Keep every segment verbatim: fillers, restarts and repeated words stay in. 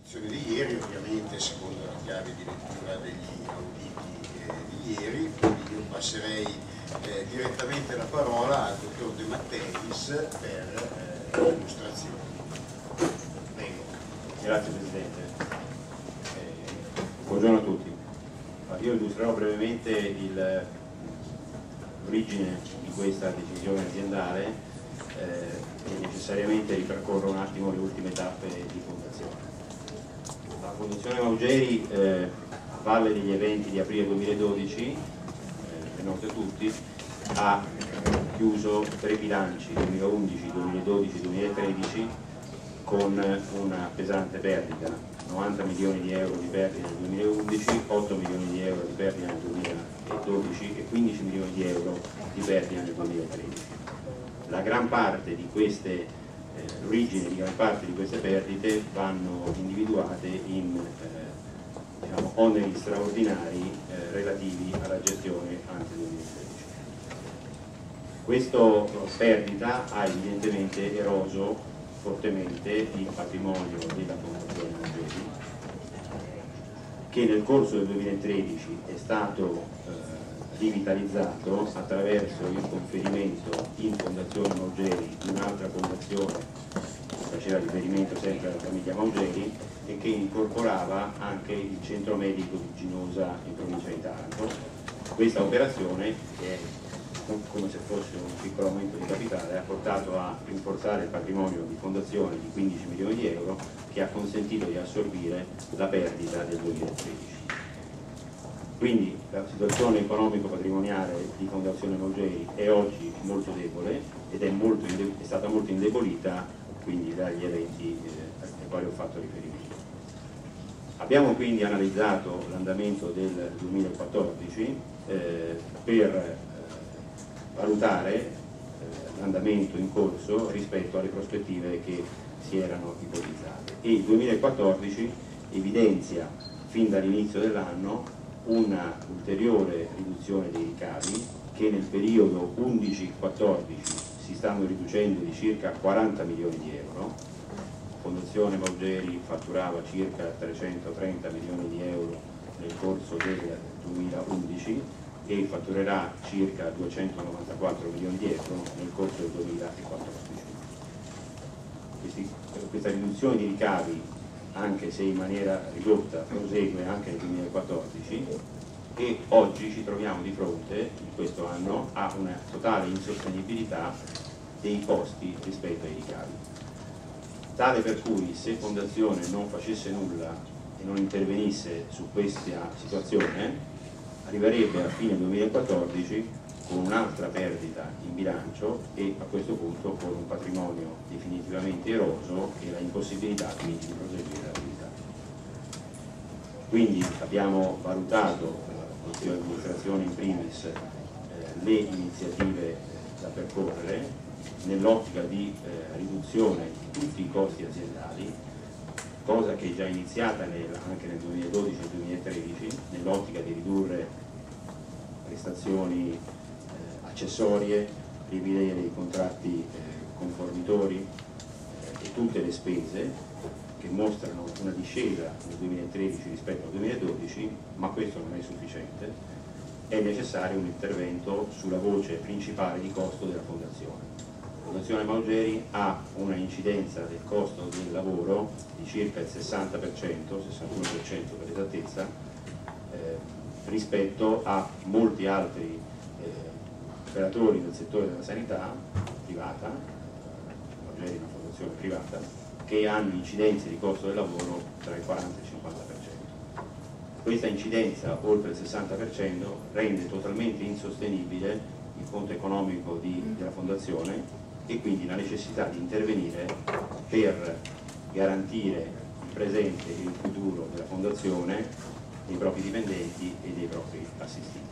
discussione di ieri, ovviamente secondo la chiave di lettura degli auditi eh, di ieri, quindi io passerei eh, direttamente la parola al dottor De Matteis per eh, l'illustrazione. Prego. Grazie Presidente. Eh, buongiorno a tutti. Io illustrerò brevemente l'origine di questa decisione aziendale eh, e necessariamente ripercorro un attimo le ultime tappe di fondazione. La Fondazione Maugeri, eh, a valle degli eventi di aprile duemiladodici, eh, è noto a tutti, ha chiuso tre bilanci duemilaundici, duemiladodici, duemilatredici con una pesante perdita, novanta milioni di euro di perdita nel duemilaundici, otto milioni di euro di perdita nel duemiladodici e quindici milioni di euro di perdita nel duemilatredici. La gran parte di queste, eh, l'origine di gran parte di queste perdite vanno individuate in eh, diciamo, oneri straordinari eh, relativi alla gestione ante duemilatredici. Questa perdita ha evidentemente eroso fortemente il patrimonio della Fondazione Maugeri, che nel corso del duemilatredici è stato eh, rivitalizzato attraverso il conferimento in Fondazione Maugeri di un'altra fondazione che faceva riferimento sempre alla famiglia Maugeri e che incorporava anche il centro medico di Ginosa in provincia di Taranto. Questa operazione, che è come se fosse un piccolo aumento di capitale, ha portato a rinforzare il patrimonio di fondazione di quindici milioni di euro, che ha consentito di assorbire la perdita del duemilatredici. Quindi la situazione economico-patrimoniale di Fondazione Maugeri è oggi molto debole ed è, molto è stata molto indebolita quindi dagli eventi eh, ai quali ho fatto riferimento. Abbiamo quindi analizzato l'andamento del duemilaquattordici eh, per valutare eh, l'andamento in corso rispetto alle prospettive che si erano ipotizzate, e il duemilaquattordici evidenzia fin dall'inizio dell'anno una ulteriore riduzione dei ricavi che nel periodo undici quattordici si stanno riducendo di circa quaranta milioni di euro. Fondazione Maugeri fatturava circa trecentotrenta milioni di euro nel corso del duemilaundici e fatturerà circa duecentonovantaquattro milioni di euro nel corso del duemilaquattordici. Questi, questa riduzione di ricavi, anche se in maniera ridotta, prosegue anche nel duemilaquattordici e oggi ci troviamo di fronte, in questo anno, a una totale insostenibilità dei costi rispetto ai ricavi. Tale per cui se Fondazione non facesse nulla e non intervenisse su questa situazione, arriverebbe a fine duemilaquattordici con un'altra perdita in bilancio e a questo punto con un patrimonio definitivamente eroso e la impossibilità quindi di proseguire l'attività. Quindi abbiamo valutato, con l'amministrazione in primis, eh, le iniziative eh, da percorrere nell'ottica di eh, riduzione di tutti i costi aziendali, cosa che è già iniziata nel, anche nel duemiladodici e duemilatredici, nell'ottica di ridurre prestazioni eh, accessorie, rivedere i contratti eh, conformitori eh, e tutte le spese che mostrano una discesa nel duemilatredici rispetto al duemiladodici, ma questo non è sufficiente, è necessario un intervento sulla voce principale di costo della Fondazione. La Fondazione Maugeri ha una incidenza del costo del lavoro di circa il sessanta per cento, sessantuno per cento per l'esattezza, eh, rispetto a molti altri eh, operatori del settore della sanità privata, Maugeri è una fondazione privata, che hanno incidenze di costo del lavoro tra il quaranta e il cinquanta per cento. Questa incidenza oltre il sessanta per cento rende totalmente insostenibile il conto economico di, della fondazione e quindi la necessità di intervenire per garantire il presente e il futuro della Fondazione, dei propri dipendenti e dei propri assistiti.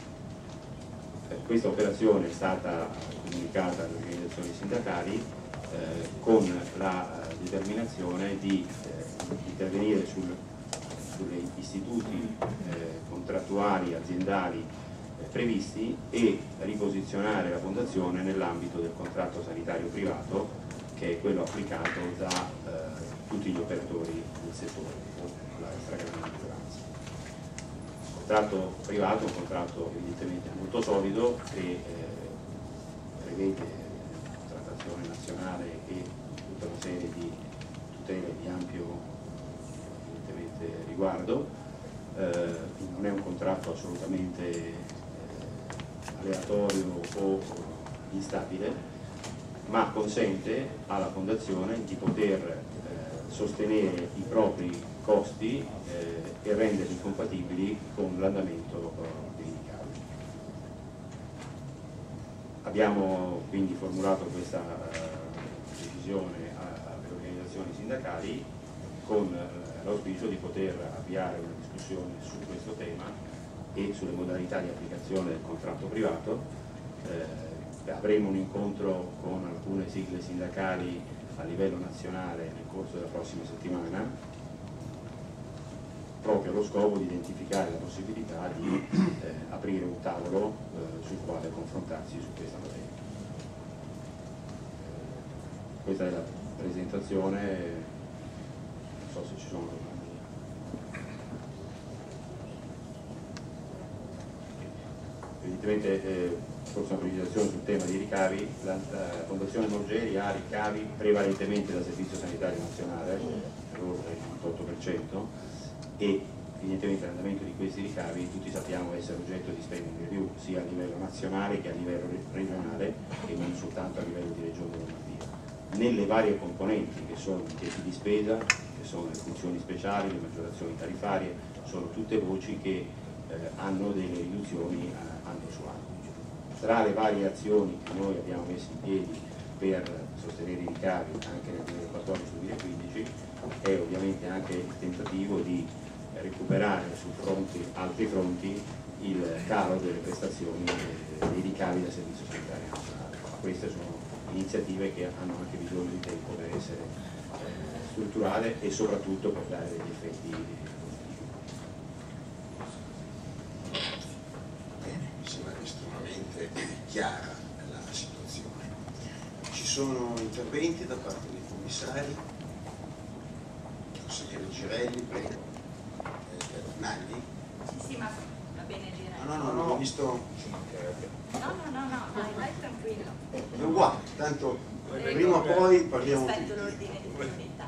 Questa operazione è stata comunicata alle organizzazioni sindacali eh, con la determinazione di eh, intervenire sul, sugli istituti eh, contrattuali aziendali previsti e riposizionare la Fondazione nell'ambito del contratto sanitario privato che è quello applicato da eh, tutti gli operatori del settore, o la stragrande maggioranza. Il contratto privato è un contratto evidentemente molto solido che eh, prevede trattazione nazionale e tutta una serie di tutele di ampio evidentemente riguardo. Eh, non è un contratto assolutamente eh, aleatorio o instabile, ma consente alla Fondazione di poter eh, sostenere i propri costi eh, e renderli compatibili con l'andamento eh, dei ricavi. Abbiamo quindi formulato questa eh, decisione alle organizzazioni sindacali con eh, l'auspicio di poter avviare una discussione su questo tema e sulle modalità di applicazione del contratto privato. Eh, avremo un incontro con alcune sigle sindacali a livello nazionale nel corso della prossima settimana, proprio allo scopo di identificare la possibilità di eh, aprire un tavolo eh, sul quale confrontarsi su questa materia. Eh, questa è la presentazione, non so se ci sono domande. Evidentemente, eh, forse una precisazione sul tema dei ricavi, la, la Fondazione Maugeri ha ricavi prevalentemente dal Servizio Sanitario Nazionale, per oltre il novantotto per cento, e evidentemente l'andamento di questi ricavi tutti sappiamo essere oggetto di spending review sia a livello nazionale che a livello regionale e non soltanto a livello di Regione Lombardia. Nelle varie componenti che sono i tetti di spesa, che sono le funzioni speciali, le maggiorazioni tariffarie, sono tutte voci che eh, hanno delle riduzioni eh, anno su anno. Tra le varie azioni che noi abbiamo messo in piedi per sostenere i ricavi anche nel duemilaquattordici duemilaquindici è ovviamente anche il tentativo di recuperare su fronti, altri fronti il calo delle prestazioni e dei ricavi del Servizio Sanitario Nazionale. Queste sono iniziative che hanno anche bisogno di tempo per essere eh, strutturate e soprattutto per dare degli effetti positivi. Chiara la situazione. Ci sono interventi da parte dei commissari? Consigliere Girelli, prego. Eh, Nagli? Sì, sì, ma va bene Girelli. No, no, no, no, ho visto. No, no, no, no, vai, vai tranquillo. È uguale, tanto prima o poi parliamo. Aspetto l'ordine di priorità.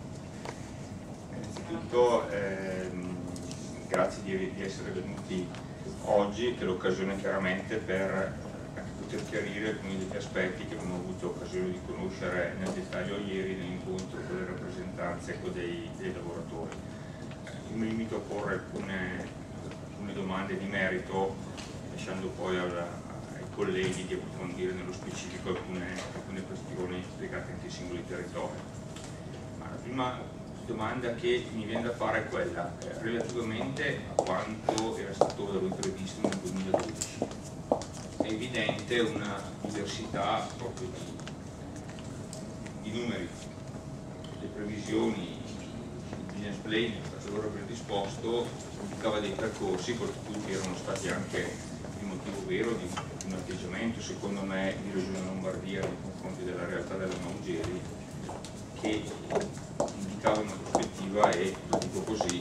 Innanzitutto ehm, grazie di, di essere venuti oggi, che è l'occasione chiaramente per poter chiarire alcuni degli aspetti che abbiamo avuto occasione di conoscere nel dettaglio ieri nell'incontro con le rappresentanze dei, dei lavoratori. Io mi limito a porre alcune, alcune domande di merito, lasciando poi alla, ai colleghi di approfondire nello specifico alcune, alcune questioni legate anche ai singoli territori. Ma la prima domanda che mi viene da fare è quella eh, relativamente a quanto era stato da voi previsto nel duemiladodici. È evidente una diversità proprio di, di numeri. Le previsioni, il business plan che è stato loro predisposto indicava dei percorsi, per tutti erano stati anche il motivo vero di, di un atteggiamento, secondo me, di Regione Lombardia nei confronti della realtà della Maugeri, che indicava una prospettiva e, lo dico così,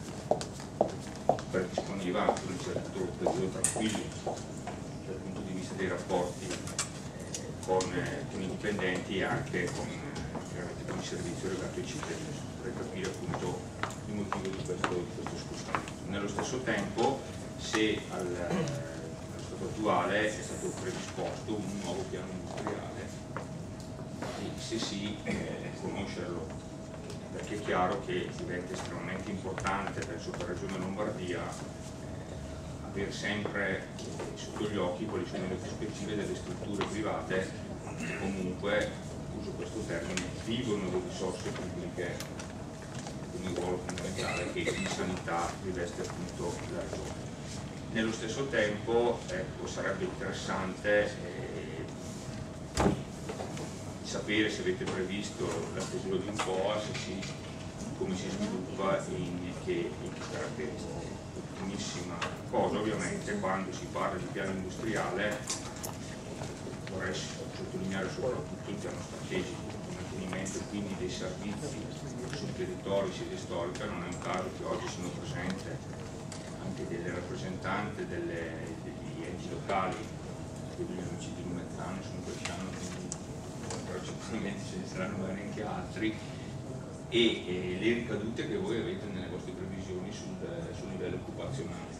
predisponeva anche un certo periodo tranquillo dal punto di vista dei rapporti eh, con, eh, con i dipendenti e anche con, eh, con il servizio legato ai cittadini, per capire appunto il motivo di questo, di questo scostamento. Nello stesso tempo, se al, allo stato attuale è stato predisposto un nuovo piano industriale e se sì, eh, conoscerlo, perché è chiaro che diventa estremamente importante, penso per la Regione Lombardia, avere sempre sotto gli occhi quali sono le prospettive delle strutture private che comunque, uso questo termine, vivono le risorse pubbliche con un ruolo fondamentale che in sanità riveste appunto la Regione. Nello stesso tempo ecco, sarebbe interessante eh, sapere se avete previsto la stesura di un P O A, se si, come si sviluppa e in che, in che caratteristiche. Ultimissima cosa ovviamente quando si parla di piano industriale vorrei sottolineare sottolineare soprattutto il piano strategico, il mantenimento quindi dei servizi sul territorio sede storica. Non è un caso che oggi sono presenti anche delle rappresentanti delle, degli enti locali, degli amici di Lumezzano, sono quest'anno, quindi però sicuramente ce ne saranno anche altri, e, e le ricadute che voi avete nelle vostre previsioni sul, sul livello occupazionale.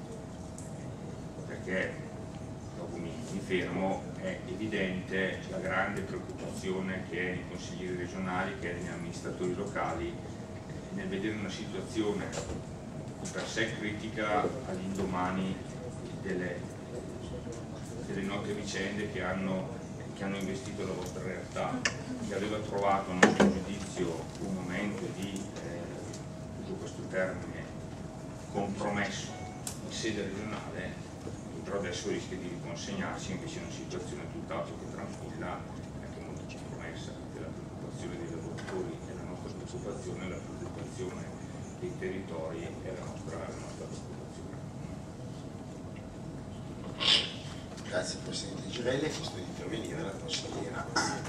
Perché dopo mi, mi fermo, è evidente la grande preoccupazione che è nei consiglieri regionali, che è negli amministratori locali, nel vedere una situazione di per sé critica all'indomani delle, delle note vicende che hanno, che hanno investito la vostra realtà, che aveva trovato a nostro giudizio un momento di, eh, uso questo termine, compromesso in sede regionale, però adesso rischia di riconsegnarsi invece in una situazione tutt'altro che tranquilla, anche molto compromessa, perché la preoccupazione dei lavoratori è la nostra preoccupazione, la preoccupazione dei territori è la nostra, la nostra preoccupazione. Grazie Presidente Girelli, ha chiesto di intervenire la consigliera.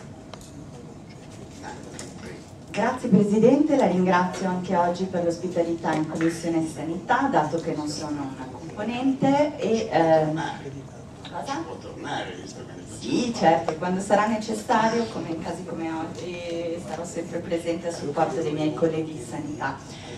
Grazie Presidente, la ringrazio anche oggi per l'ospitalità in Commissione Sanità, dato che non sono una componente e... Ehm, cosa? Può tornare, visto che ne facciamo Sì, certo, quando sarà necessario, come in casi come oggi, sarò sempre presente a supporto dei miei colleghi di Sanità.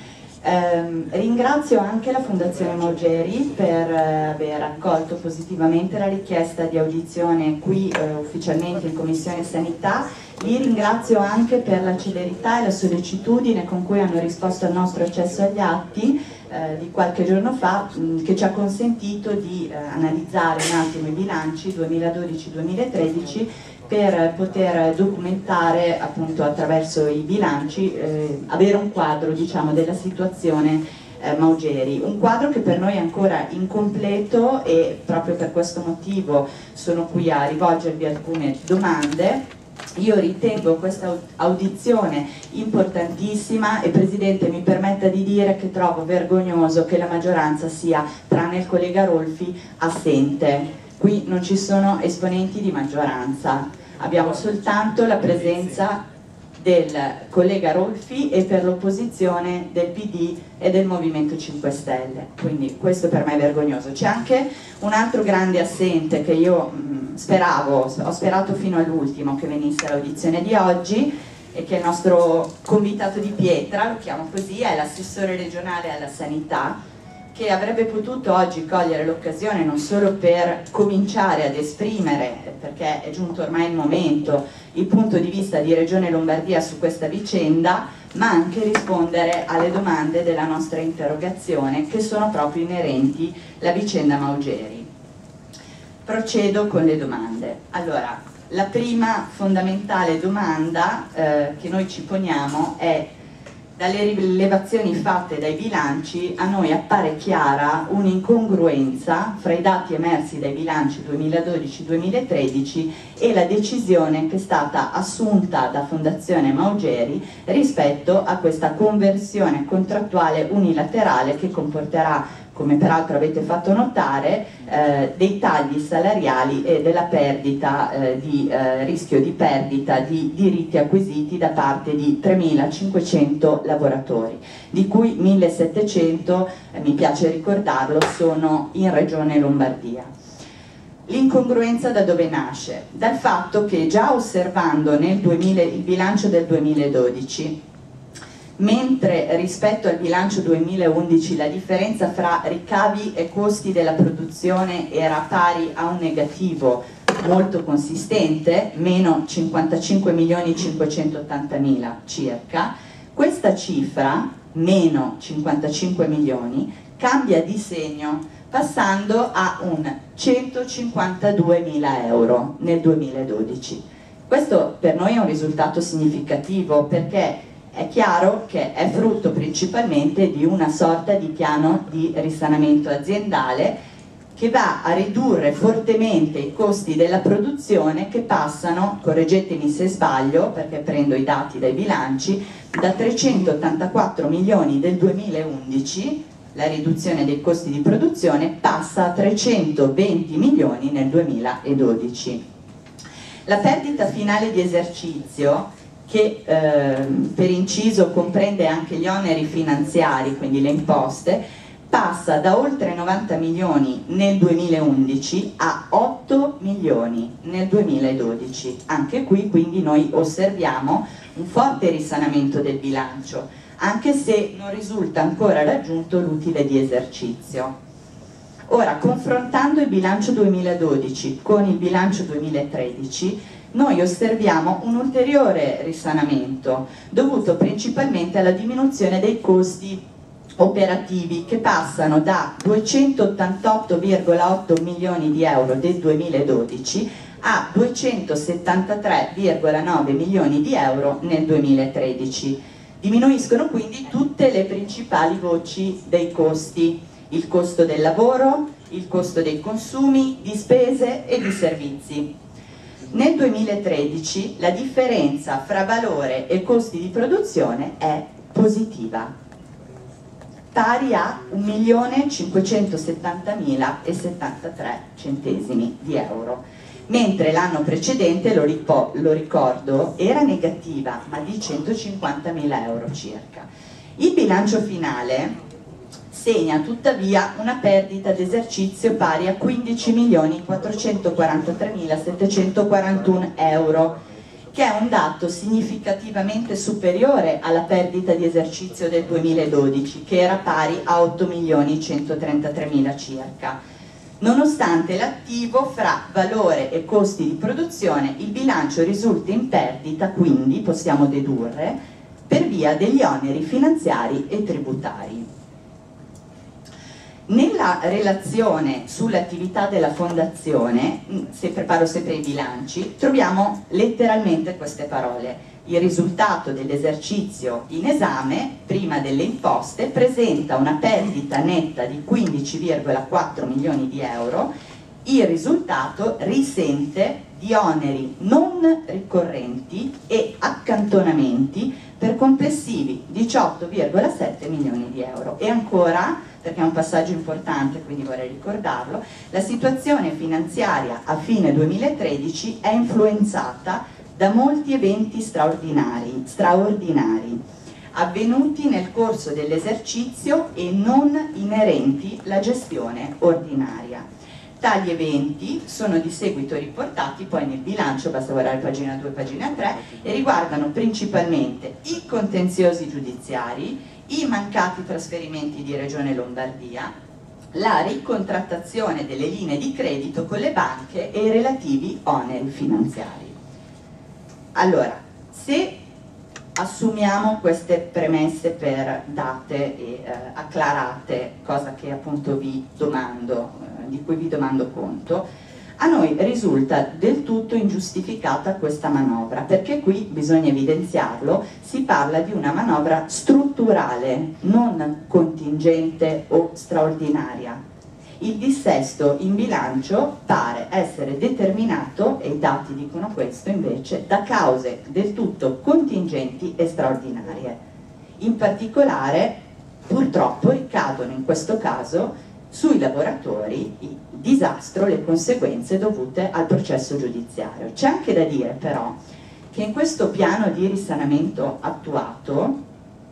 Eh, ringrazio anche la Fondazione Maugeri per eh, aver accolto positivamente la richiesta di audizione qui eh, ufficialmente in Commissione Sanità. Li ringrazio anche per la celerità e la sollecitudine con cui hanno risposto al nostro accesso agli atti eh, di qualche giorno fa, mh, che ci ha consentito di eh, analizzare un attimo i bilanci duemiladodici duemilatredici per poter documentare appunto attraverso i bilanci, eh, avere un quadro, diciamo, della situazione eh, Maugeri, un quadro che per noi è ancora incompleto e proprio per questo motivo sono qui a rivolgervi alcune domande. Io ritengo questa audizione importantissima e Presidente mi permetta di dire che trovo vergognoso che la maggioranza sia, tranne il collega Rolfi, assente. Qui non ci sono esponenti di maggioranza, abbiamo soltanto la presenza del collega Rolfi e per l'opposizione del P D e del Movimento cinque Stelle, quindi questo per me è vergognoso. C'è anche un altro grande assente che io mh, speravo, ho sperato fino all'ultimo che venisse l'audizione di oggi e che è il nostro convitato di pietra, lo chiamo così, è l'assessore regionale alla sanità, che avrebbe potuto oggi cogliere l'occasione non solo per cominciare ad esprimere, perché è giunto ormai il momento, il punto di vista di Regione Lombardia su questa vicenda, ma anche rispondere alle domande della nostra interrogazione, che sono proprio inerenti alla vicenda Maugeri. Procedo con le domande. Allora, la prima fondamentale domanda eh, che noi ci poniamo è: dalle rilevazioni fatte dai bilanci a noi appare chiara un'incongruenza fra i dati emersi dai bilanci duemiladodici duemilatredici e la decisione che è stata assunta da Fondazione Maugeri rispetto a questa conversione contrattuale unilaterale che comporterà, come peraltro avete fatto notare, eh, dei tagli salariali e della perdita eh, di eh, rischio di perdita di diritti acquisiti da parte di tremilacinquecento lavoratori, di cui millesettecento, eh, mi piace ricordarlo, sono in Regione Lombardia. L'incongruenza da dove nasce? Dal fatto che già osservando nel duemila, il bilancio del duemiladodici, mentre rispetto al bilancio duemilaundici la differenza fra ricavi e costi della produzione era pari a un negativo molto consistente, meno cinquantacinque milioni cinquecentottantamila circa, questa cifra, meno cinquantacinque milioni, cambia di segno passando a un centocinquantaduemila euro nel duemiladodici. Questo per noi è un risultato significativo perché è chiaro che è frutto principalmente di una sorta di piano di risanamento aziendale che va a ridurre fortemente i costi della produzione, che passano, correggetemi se sbaglio perché prendo i dati dai bilanci, da trecentottantaquattro milioni del duemilaundici, la riduzione dei costi di produzione, passa a trecentoventi milioni nel duemiladodici. La perdita finale di esercizio, che eh, per inciso comprende anche gli oneri finanziari, quindi le imposte, passa da oltre novanta milioni nel duemilaundici a otto milioni nel duemiladodici. Anche qui quindi noi osserviamo un forte risanamento del bilancio, anche se non risulta ancora raggiunto l'utile di esercizio. Ora, confrontando il bilancio duemiladodici con il bilancio duemilatredici, noi osserviamo un ulteriore risanamento dovuto principalmente alla diminuzione dei costi operativi, che passano da duecentottantotto virgola otto milioni di euro del duemiladodici a duecentosettantatré virgola nove milioni di euro nel duemilatredici. Diminuiscono quindi tutte le principali voci dei costi: il costo del lavoro, il costo dei consumi, di spese e di servizi. Nel duemilatredici la differenza fra valore e costi di produzione è positiva, pari a un milione cinquecentosettantamila settantatré di euro, mentre l'anno precedente, lo, lo ricordo, era negativa, ma di centocinquantamila euro circa. Il bilancio finale segna tuttavia una perdita d'esercizio pari a quindici milioni quattrocentoquarantatremilasettecentoquarantuno euro, che è un dato significativamente superiore alla perdita di esercizio del duemiladodici, che era pari a otto milioni centotrentatremila circa. Nonostante l'attivo fra valore e costi di produzione, il bilancio risulta in perdita, quindi possiamo dedurre, per via degli oneri finanziari e tributari. Nella relazione sull'attività della Fondazione, se preparo sempre i bilanci, troviamo letteralmente queste parole: il risultato dell'esercizio in esame, prima delle imposte, presenta una perdita netta di quindici virgola quattro milioni di euro. Il risultato risente di oneri non ricorrenti e accantonamenti per complessivi diciotto virgola sette milioni di euro. E ancora, perché è un passaggio importante, quindi vorrei ricordarlo, la situazione finanziaria a fine duemilatredici è influenzata da molti eventi straordinari, straordinari avvenuti nel corso dell'esercizio e non inerenti alla gestione ordinaria. Tali eventi sono di seguito riportati poi nel bilancio, basta guardare pagina due, pagina tre, e riguardano principalmente i contenziosi giudiziari, i mancati trasferimenti di Regione Lombardia, la ricontrattazione delle linee di credito con le banche e i relativi oneri finanziari. Allora, se assumiamo queste premesse per date e eh, acclarate, cosa che appunto vi domando, eh, di cui vi domando conto, a noi risulta del tutto ingiustificata questa manovra, perché qui, bisogna evidenziarlo, si parla di una manovra strutturale, non contingente o straordinaria. Il dissesto in bilancio pare essere determinato, e i dati dicono questo invece, da cause del tutto contingenti e straordinarie. In particolare, purtroppo, ricadono in questo caso sui lavoratori il disastro, le conseguenze dovute al processo giudiziario. C'è anche da dire però che in questo piano di risanamento attuato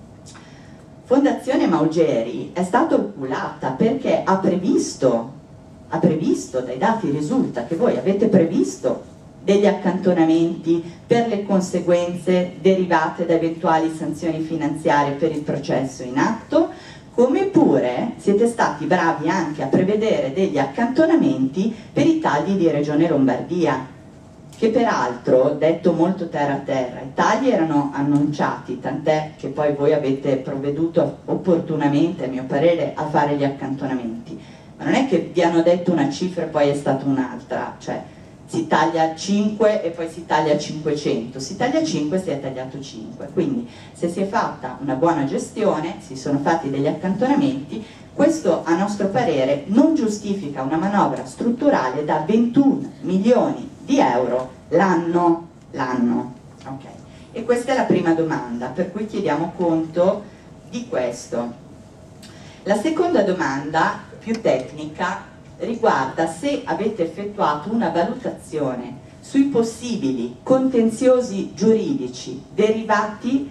Fondazione Maugeri è stata oculata, perché ha previsto, ha previsto, dai dati risulta che voi avete previsto degli accantonamenti per le conseguenze derivate da eventuali sanzioni finanziarie per il processo in atto, come pure siete stati bravi anche a prevedere degli accantonamenti per i tagli di Regione Lombardia, che peraltro, detto molto terra a terra, i tagli erano annunciati, tant'è che poi voi avete provveduto opportunamente, a mio parere, a fare gli accantonamenti. Ma non è che vi hanno detto una cifra e poi è stata un'altra, cioè si taglia cinque e poi si taglia cinquecento, si taglia cinque e si è tagliato cinque. Quindi se si è fatta una buona gestione, si sono fatti degli accantonamenti, questo a nostro parere non giustifica una manovra strutturale da ventuno milioni di euro l'anno, l'anno. Okay. E questa è la prima domanda, per cui chiediamo conto di questo. La seconda domanda, più tecnica, riguarda se avete effettuato una valutazione sui possibili contenziosi giuridici derivati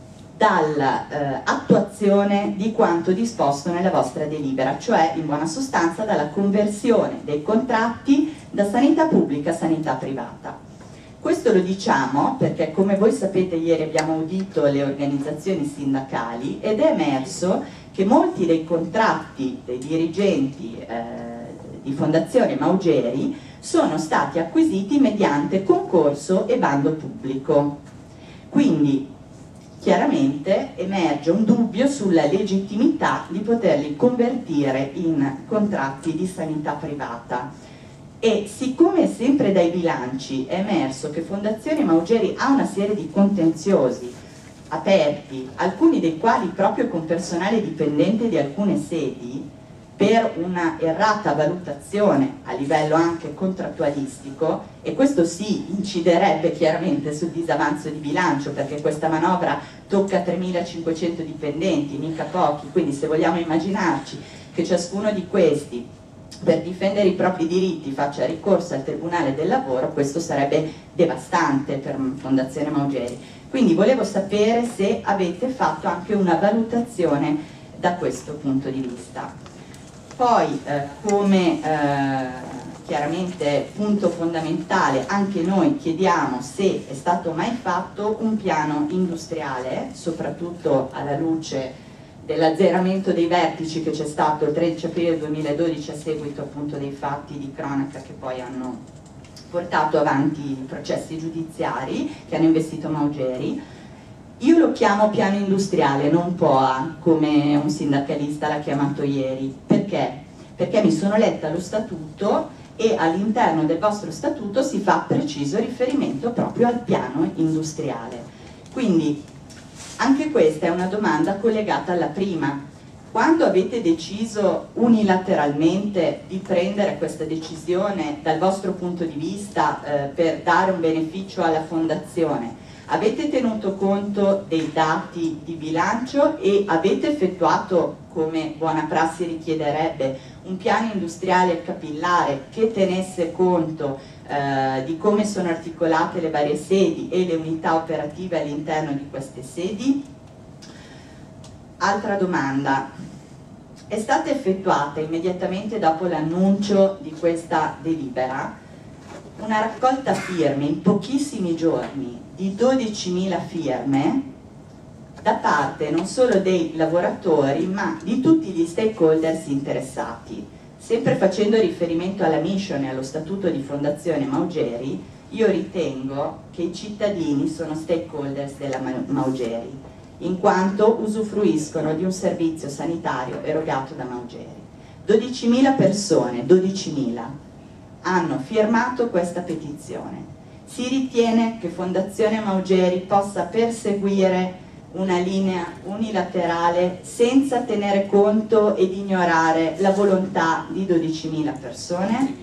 dall'attuazione eh, di quanto disposto nella vostra delibera, cioè in buona sostanza dalla conversione dei contratti da sanità pubblica a sanità privata. Questo lo diciamo perché, come voi sapete, ieri abbiamo audito le organizzazioni sindacali ed è emerso che molti dei contratti dei dirigenti eh, di Fondazione Maugeri sono stati acquisiti mediante concorso e bando pubblico. Quindi chiaramente emerge un dubbio sulla legittimità di poterli convertire in contratti di sanità privata. E siccome sempre dai bilanci è emerso che Fondazione Maugeri ha una serie di contenziosi aperti, alcuni dei quali proprio con personale dipendente di alcune sedi, per una errata valutazione a livello anche contrattualistico, e questo sì inciderebbe chiaramente sul disavanzo di bilancio, perché questa manovra tocca tremilacinquecento dipendenti, mica pochi, quindi se vogliamo immaginarci che ciascuno di questi per difendere i propri diritti faccia ricorso al Tribunale del Lavoro, questo sarebbe devastante per Fondazione Maugeri. Quindi volevo sapere se avete fatto anche una valutazione da questo punto di vista. Poi eh, come eh, chiaramente punto fondamentale anche noi chiediamo se è stato mai fatto un piano industriale, soprattutto alla luce dell'azzeramento dei vertici che c'è stato il tredici aprile duemiladodici a seguito appunto dei fatti di cronaca che poi hanno portato avanti i processi giudiziari che hanno investito Maugeri. Io lo chiamo piano industriale, non P O A, come un sindacalista l'ha chiamato ieri. Perché? Perché mi sono letta lo statuto e all'interno del vostro statuto si fa preciso riferimento proprio al piano industriale. Quindi anche questa è una domanda collegata alla prima. Quando avete deciso unilateralmente di prendere questa decisione dal vostro punto di vista eh, per dare un beneficio alla fondazione, avete tenuto conto dei dati di bilancio e avete effettuato, come buona prassi richiederebbe, un piano industriale capillare che tenesse conto eh, di come sono articolate le varie sedi e le unità operative all'interno di queste sedi? Altra domanda. È stata effettuata immediatamente dopo l'annuncio di questa delibera una raccolta firme in pochissimi giorni di dodicimila firme da parte non solo dei lavoratori ma di tutti gli stakeholders interessati. Sempre facendo riferimento alla mission e allo statuto di Fondazione Maugeri, io ritengo che i cittadini sono stakeholders della Maugeri, in quanto usufruiscono di un servizio sanitario erogato da Maugeri. dodicimila persone, dodicimila, hanno firmato questa petizione. Si ritiene che Fondazione Maugeri possa perseguire una linea unilaterale senza tenere conto ed ignorare la volontà di dodicimila persone?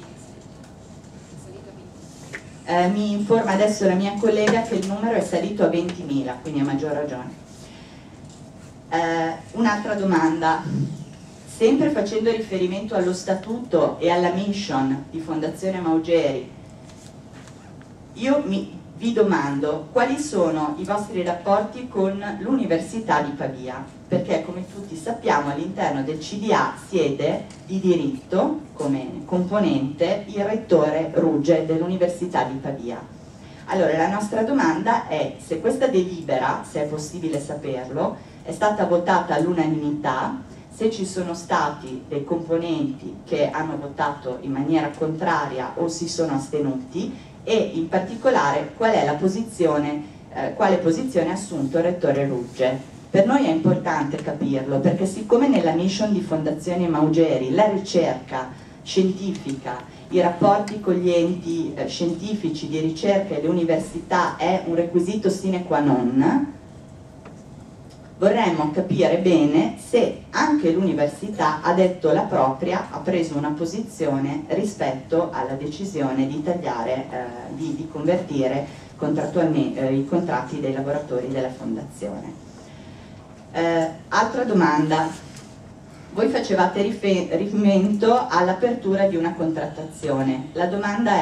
Eh, mi informa adesso la mia collega che il numero è salito a ventimila, quindi a maggior ragione. Eh, un'altra domanda, sempre facendo riferimento allo statuto e alla mission di Fondazione Maugeri, io mi, vi domando quali sono i vostri rapporti con l'Università di Pavia, perché come tutti sappiamo all'interno del C D A siede di diritto come componente il rettore Ruge dell'Università di Pavia. Allora la nostra domanda è se questa delibera, se è possibile saperlo, è stata votata all'unanimità, se ci sono stati dei componenti che hanno votato in maniera contraria o si sono astenuti e in particolare qual è la posizione, eh, quale posizione ha assunto il rettore Rugge. Per noi è importante capirlo perché siccome nella mission di Fondazione Maugeri la ricerca scientifica, i rapporti con gli enti eh, scientifici di ricerca e le università è un requisito sine qua non, vorremmo capire bene se anche l'università ha detto la propria, ha preso una posizione rispetto alla decisione di tagliare, eh, di, di convertire contrattualmente eh, i contratti dei lavoratori della fondazione. Eh, altra domanda, voi facevate riferimento all'apertura di una contrattazione, la domanda è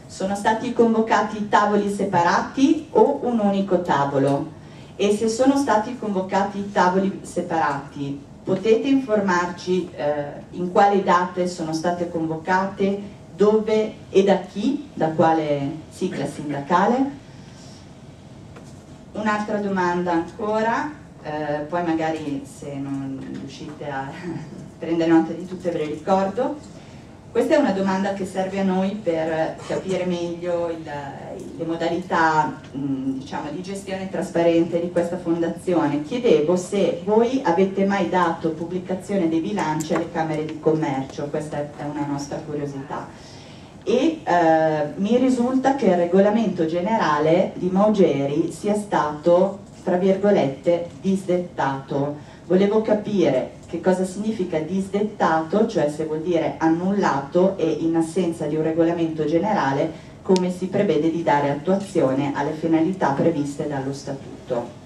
Sono stati convocati tavoli separati o un unico tavolo? E se sono stati convocati tavoli separati, potete informarci eh, in quali date sono state convocate, dove e da chi, da quale sigla sindacale? Un'altra domanda ancora, eh, poi magari se non riuscite a prendere nota di tutte ve le ricordo. Questa è una domanda che serve a noi per capire meglio il, le modalità mh, diciamo, di gestione trasparente di questa fondazione. Chiedevo se voi avete mai dato pubblicazione dei bilanci alle Camere di Commercio, questa è una nostra curiosità. E eh, mi risulta che il regolamento generale di Maugeri sia stato, tra virgolette, disdettato. Volevo capire che cosa significa disdettato, cioè se vuol dire annullato, e in assenza di un regolamento generale come si prevede di dare attuazione alle finalità previste dallo Statuto.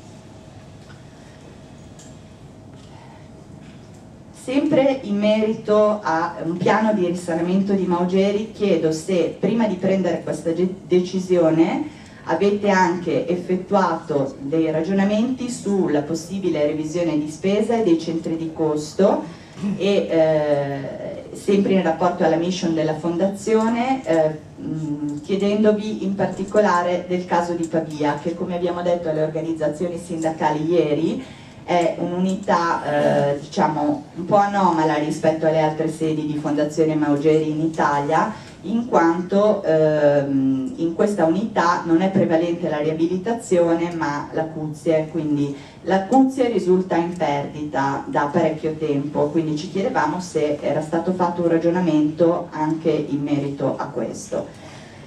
Sempre in merito a un piano di risanamento di Maugeri, chiedo se prima di prendere questa decisione avete anche effettuato dei ragionamenti sulla possibile revisione di spesa e dei centri di costo e eh, sempre in rapporto alla mission della fondazione, eh, mh, chiedendovi in particolare del caso di Pavia, che come abbiamo detto alle organizzazioni sindacali ieri è un'unità eh, diciamo un po' anomala rispetto alle altre sedi di Fondazione Maugeri in Italia, in quanto ehm, in questa unità non è prevalente la riabilitazione ma l'acuzie, quindi l'acuzie risulta in perdita da parecchio tempo, quindi ci chiedevamo se era stato fatto un ragionamento anche in merito a questo.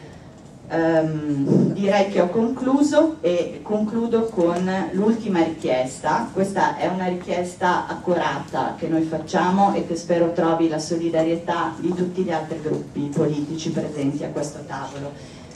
Um, direi che ho concluso e concludo con l'ultima richiesta. Questa è una richiesta accurata che noi facciamo e che spero trovi la solidarietà di tutti gli altri gruppi politici presenti a questo tavolo.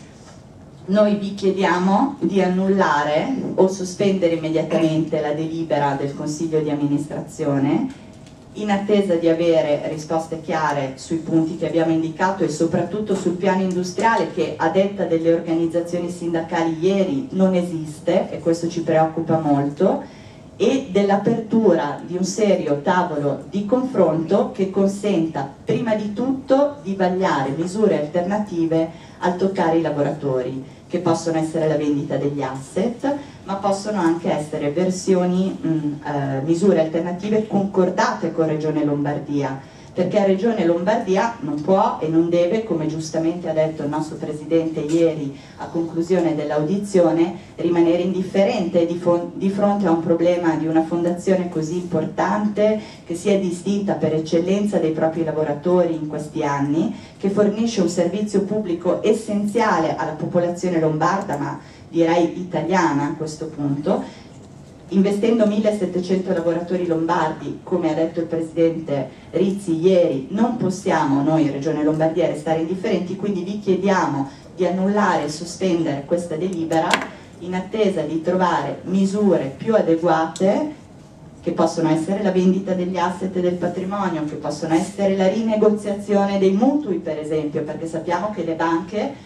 Noi vi chiediamo di annullare o sospendere immediatamente la delibera del Consiglio di amministrazione in attesa di avere risposte chiare sui punti che abbiamo indicato e soprattutto sul piano industriale che a detta delle organizzazioni sindacali ieri non esiste e questo ci preoccupa molto, e dell'apertura di un serio tavolo di confronto che consenta prima di tutto di vagliare misure alternative al toccare i lavoratori, che possono essere la vendita degli asset, ma possono anche essere versioni, mh, eh, misure alternative concordate con Regione Lombardia, perché Regione Lombardia non può e non deve, come giustamente ha detto il nostro Presidente ieri a conclusione dell'audizione, rimanere indifferente di, di fronte a un problema di una fondazione così importante, che si è distinta per eccellenza dei propri lavoratori in questi anni, che fornisce un servizio pubblico essenziale alla popolazione lombarda, ma direi italiana a questo punto, investendo millesettecento lavoratori lombardi, come ha detto il Presidente Rizzi ieri. Non possiamo noi, Regione Lombardia, restare indifferenti, quindi vi chiediamo di annullare e sospendere questa delibera in attesa di trovare misure più adeguate, che possono essere la vendita degli asset e del patrimonio, che possono essere la rinegoziazione dei mutui per esempio, perché sappiamo che le banche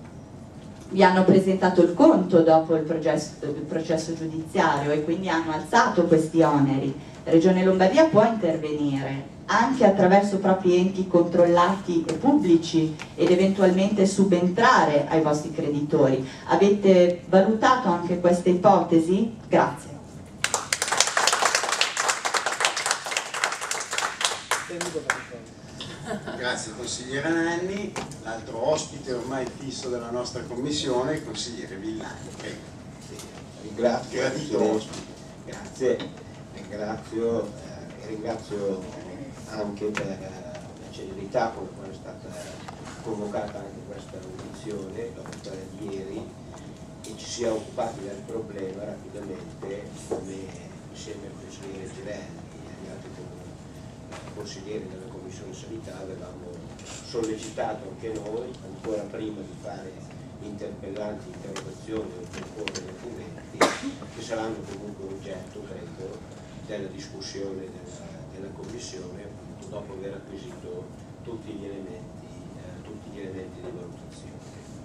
vi hanno presentato il conto dopo il processo, il processo giudiziario e quindi hanno alzato questi oneri. Regione Lombardia può intervenire anche attraverso propri enti controllati e pubblici ed eventualmente subentrare ai vostri creditori. Avete valutato anche queste ipotesi? Grazie. Grazie consigliere Nanni. L'altro ospite ormai fisso della nostra commissione, il consigliere Villani. Sì, ringrazio, Gradito. grazie, ringrazio eh, e ringrazio anche per eh, la celerità con la quale è stata convocata anche questa audizione, dopo quella di ieri, e ci sia occupati del problema rapidamente, come insieme al consigliere Girelli e agli altri consiglieri della Commissione Sanità avevamo sollecitato anche noi, ancora prima di fare interpellanti, interrogazioni o proporre documenti, che saranno comunque oggetto, credo, della discussione della, della Commissione, appunto, dopo aver acquisito tutti gli elementi, eh, tutti gli elementi di valutazione.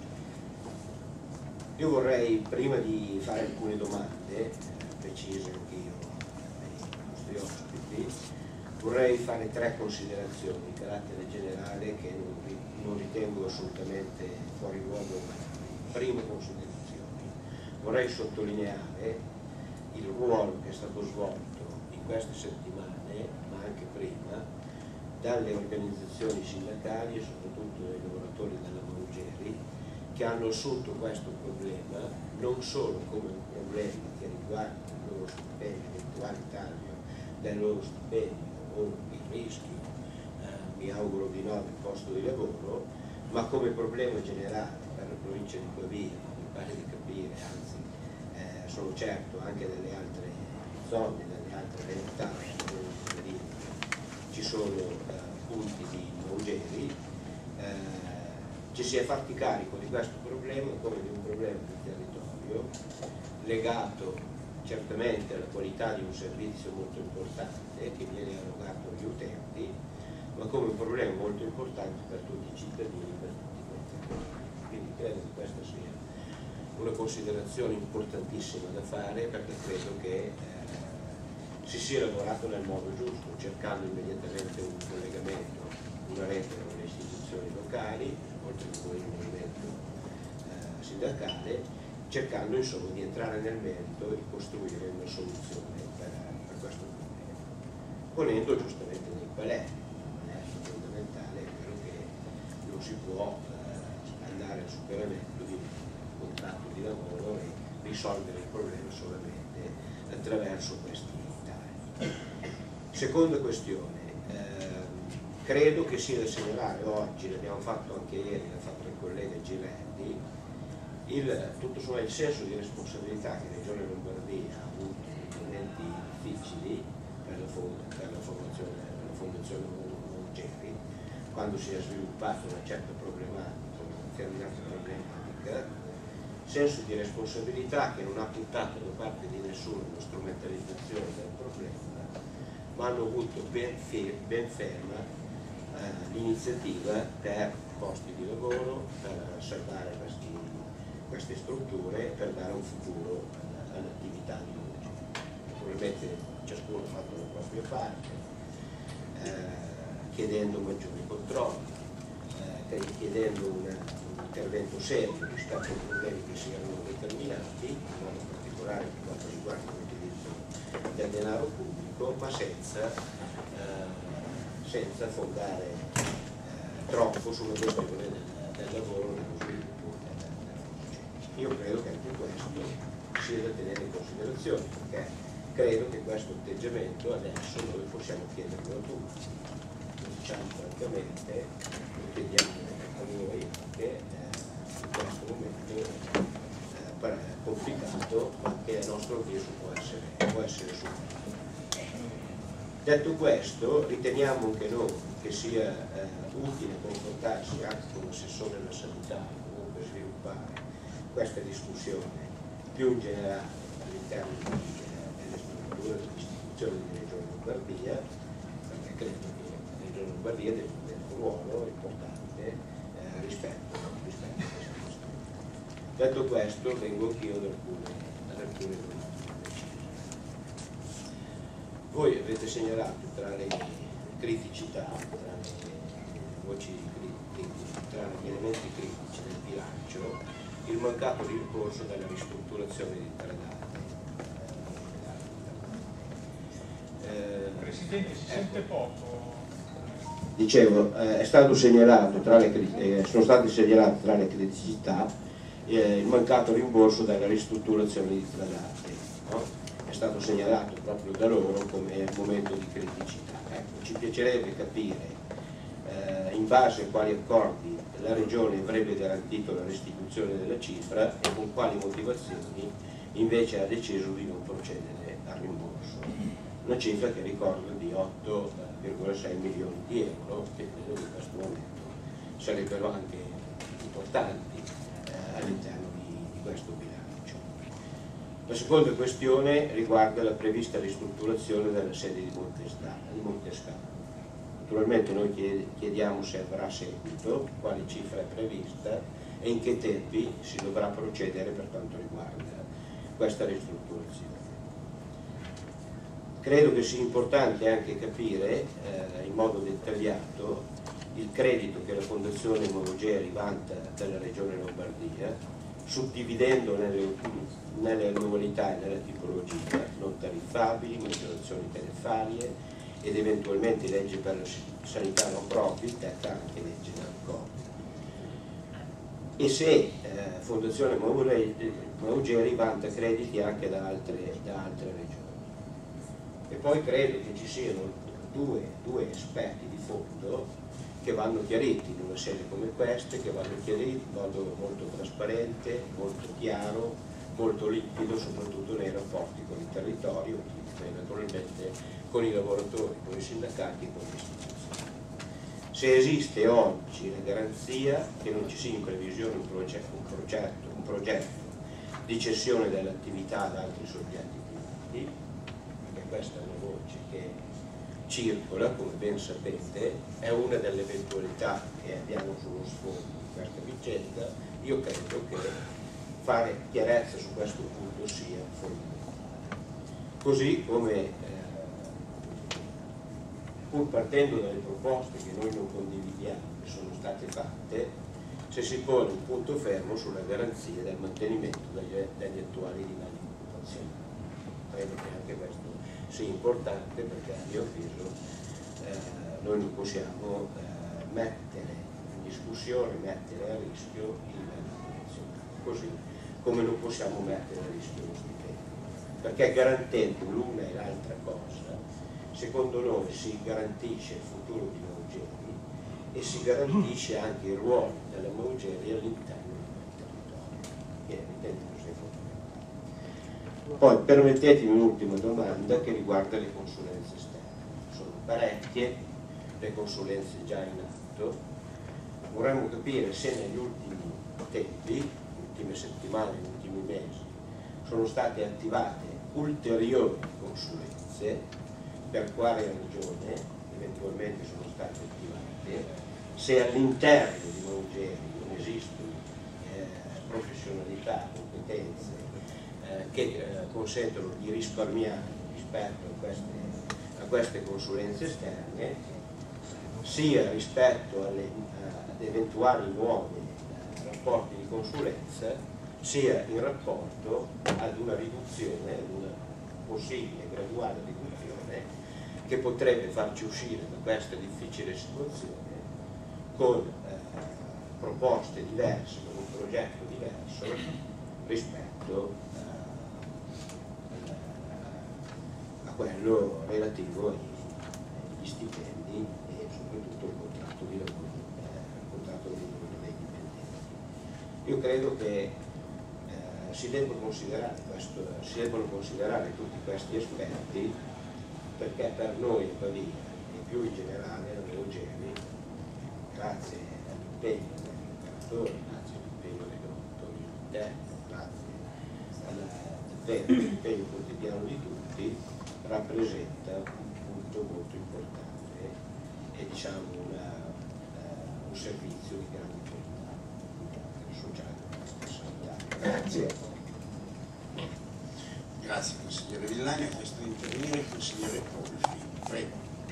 Io vorrei, prima di fare alcune domande precise anch'io ai nostri ospiti, vorrei fare tre considerazioni di carattere generale che non, non ritengo assolutamente fuori luogo. Prime considerazioni: vorrei sottolineare il ruolo che è stato svolto in queste settimane, ma anche prima, dalle organizzazioni sindacali e soprattutto dai lavoratori della Maugeri, che hanno assunto questo problema non solo come un problema che riguarda il loro stipendio, l'eventuale taglio del loro stipendio o il rischio, eh, mi auguro di no, del posto di lavoro, ma come problema generale per la provincia di Pavia, mi pare di capire, anzi eh, sono certo anche delle altre zone, delle altre realtà, ci sono eh, punti di Maugeri. Eh, ci si è fatti carico di questo problema come di un problema di territorio legato certamente alla qualità di un servizio molto importante che viene erogato agli utenti, ma come un problema molto importante per tutti i cittadini, per tutti i territori. Quindi credo che questa sia una considerazione importantissima da fare, perché credo che eh, si sia lavorato nel modo giusto, cercando immediatamente un collegamento, una rete con le istituzioni locali, oltre che con il movimento eh, sindacale, cercando insomma di entrare nel merito e costruire una soluzione per, per questo problema, ponendo giustamente dei paletti. Non è fondamentale, è vero che non si può eh, andare al superamento di un contratto di lavoro e risolvere il problema solamente attraverso questi tagli. Seconda questione. Credo che sia da segnalare oggi, l'abbiamo fatto anche ieri, l'ha fatto il collega Girelli, il, tutto sommato il senso di responsabilità che la Regione Lombardia ha avuto in momenti difficili per la, per la formazione della Fondazione Maugeri, quando si è sviluppata una certa problematica, una determinata problematica, senso di responsabilità che non ha puntato da parte di nessuno una strumentalizzazione del problema, ma hanno avuto ben, ben ferma l'iniziativa per posti di lavoro, per salvare questi, queste strutture, per dare un futuro all'attività di oggi. Naturalmente ciascuno ha fatto la propria parte, eh, chiedendo maggiori controlli, eh, chiedendo una, un intervento serio rispetto ai problemi che si erano determinati, in modo particolare per quanto riguarda l'utilizzo del denaro pubblico, ma senza eh, senza fondare eh, troppo sulla questione del, del lavoro, dello sviluppo della fondazione. Io credo che anche questo sia da tenere in considerazione, perché credo che questo atteggiamento adesso noi possiamo chiederlo a tutti. Lo diciamo francamente, lo chiediamo a voi, che eh, in questo momento eh, complicato, ma che a nostro avviso può essere, può essere superato. Detto questo, riteniamo anche noi che sia eh, utile confrontarsi anche con l'assessore della sanità, comunque sviluppare questa discussione più in generale all'interno delle strutture dell'istituzione di Regione Lombardia, perché credo che la Regione Lombardia deve avere un ruolo importante eh, rispetto, rispetto a questa questione. Detto questo, vengo anch'io ad alcune, ad alcune domande. Voi avete segnalato tra le criticità, tra le voci critiche, tra gli elementi critici del bilancio, il mancato ricorso della ristrutturazione di tre date. Eh, Presidente, si ecco. sente poco. Dicevo, eh, è stato segnalato tra le, eh, sono state segnalate tra le criticità eh, il mancato rimborso della ristrutturazione di tre date. No? È stato segnalato proprio da loro come momento di criticità. Ecco, ci piacerebbe capire eh, in base a quali accordi la Regione avrebbe garantito la restituzione della cifra e con quali motivazioni invece ha deciso di non procedere al rimborso. Una cifra che ricordo di otto virgola sei milioni di euro, che credo che in questo momento sarebbero anche importanti eh, all'interno di, di questo bilancio. La seconda questione riguarda la prevista ristrutturazione della sede di Montescano. Naturalmente noi chiediamo se avrà seguito, quale cifra è prevista e in che tempi si dovrà procedere per quanto riguarda questa ristrutturazione. Credo che sia importante anche capire eh, in modo dettagliato il credito che la Fondazione Mogeri vanta dalla Regione Lombardia, suddividendo nelle, nelle annualità e nella tipologia non tariffabili, maggiorazioni tariffarie ed eventualmente legge per la sanità non profit, detta anche legge del Covid. E se eh, Fondazione Mogeri vanta crediti anche da altre, da altre regioni. E poi credo che ci siano due, due aspetti di fondo che vanno chiariti in una sede come questa, che vanno chiariti in modo molto trasparente, molto chiaro, molto limpido, soprattutto nei rapporti con il territorio e naturalmente con i lavoratori, con i sindacati e con le istituzioni. Se esiste oggi la garanzia che non ci sia in previsione un progetto, un progetto, un progetto di cessione dell'attività ad altri soggetti privati, perché questa è una voce che circola, come ben sapete, è una delle eventualità che abbiamo sullo sfondo di questa vicenda, io credo che fare chiarezza su questo punto sia fondamentale. Così come eh, pur partendo dalle proposte che noi non condividiamo, che sono state fatte, se si pone un punto fermo sulla garanzia del mantenimento degli, degli attuali livelli di occupazione. Credo che anche questo sia importante, perché a mio avviso eh, noi non possiamo eh, mettere in discussione, mettere a rischio il livello occupazionale, così come non possiamo mettere a rischio lo stipendio, perché garantendo l'una e l'altra cosa, secondo noi si garantisce il futuro di Mogeri e si garantisce anche il ruolo della Mogeri all'interno del territorio, che è evidente che sia fondamentale. Poi permettetemi un'ultima domanda che riguarda le consulenze esterne. Sono parecchie le consulenze già in atto. Vorremmo capire se negli ultimi tempi, ultime settimane, ultimi mesi, sono state attivate ulteriori consulenze, per quale ragione eventualmente sono state attivate, se all'interno di Mogeri non esistono eh, professionalità, competenze eh, che eh, consentono di risparmiare rispetto a queste, a queste consulenze esterne, sia rispetto alle, ad eventuali nuovi eh, rapporti di consulenza, sia in rapporto ad una riduzione, ad una possibile graduale riduzione che potrebbe farci uscire da questa difficile situazione con eh, proposte diverse, con un progetto diverso rispetto eh, a quello relativo agli stipendi e soprattutto al contratto di lavoro, eh, contratto di lavoro dei dipendenti. Io credo che eh, si, debba considerare questo, si debbano considerare tutti questi aspetti, perché per noi a Pavia e più in generale la Mogeri, grazie all'impegno degli operatori, grazie all'impegno dei lavoratori interni, grazie all'impegno quotidiano di tutti, rappresenta un punto molto importante e diciamo una, uh, un servizio di grande qualità sociale e sanitaria. Grazie. Grazie consigliere Villani, a questo intervenire il consigliere Polfi. Prego.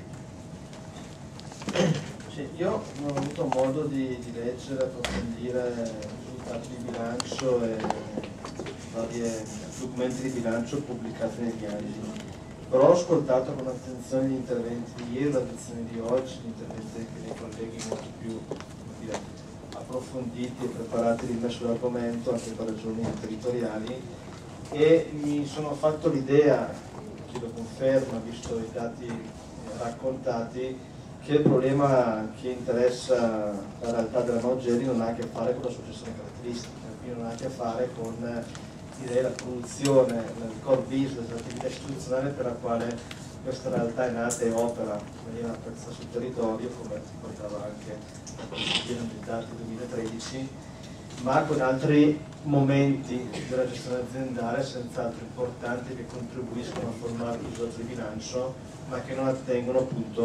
Sì, io ho avuto modo di, di leggere, approfondire i risultati di bilancio e vari documenti di bilancio pubblicati negli anni, però ho ascoltato con attenzione gli interventi di ieri, la lezione di oggi, gli interventi anche dei colleghi molto più dire, approfonditi e preparati di me sull'argomento, anche per ragioni territoriali, e mi sono fatto l'idea, chi lo conferma visto i dati raccontati, che il problema che interessa la realtà della Mogeri non ha a che fare con la successione caratteristica, quindi non ha a che fare con direi, la produzione, il core business, l'attività istituzionale per la quale questa realtà è nata e opera in maniera apprezzata sul territorio, come ricordava anche la consigliera dei dati duemilatredici, ma con altri momenti della gestione aziendale senz'altro importanti che contribuiscono a formare il risultato di bilancio, ma che non attengono appunto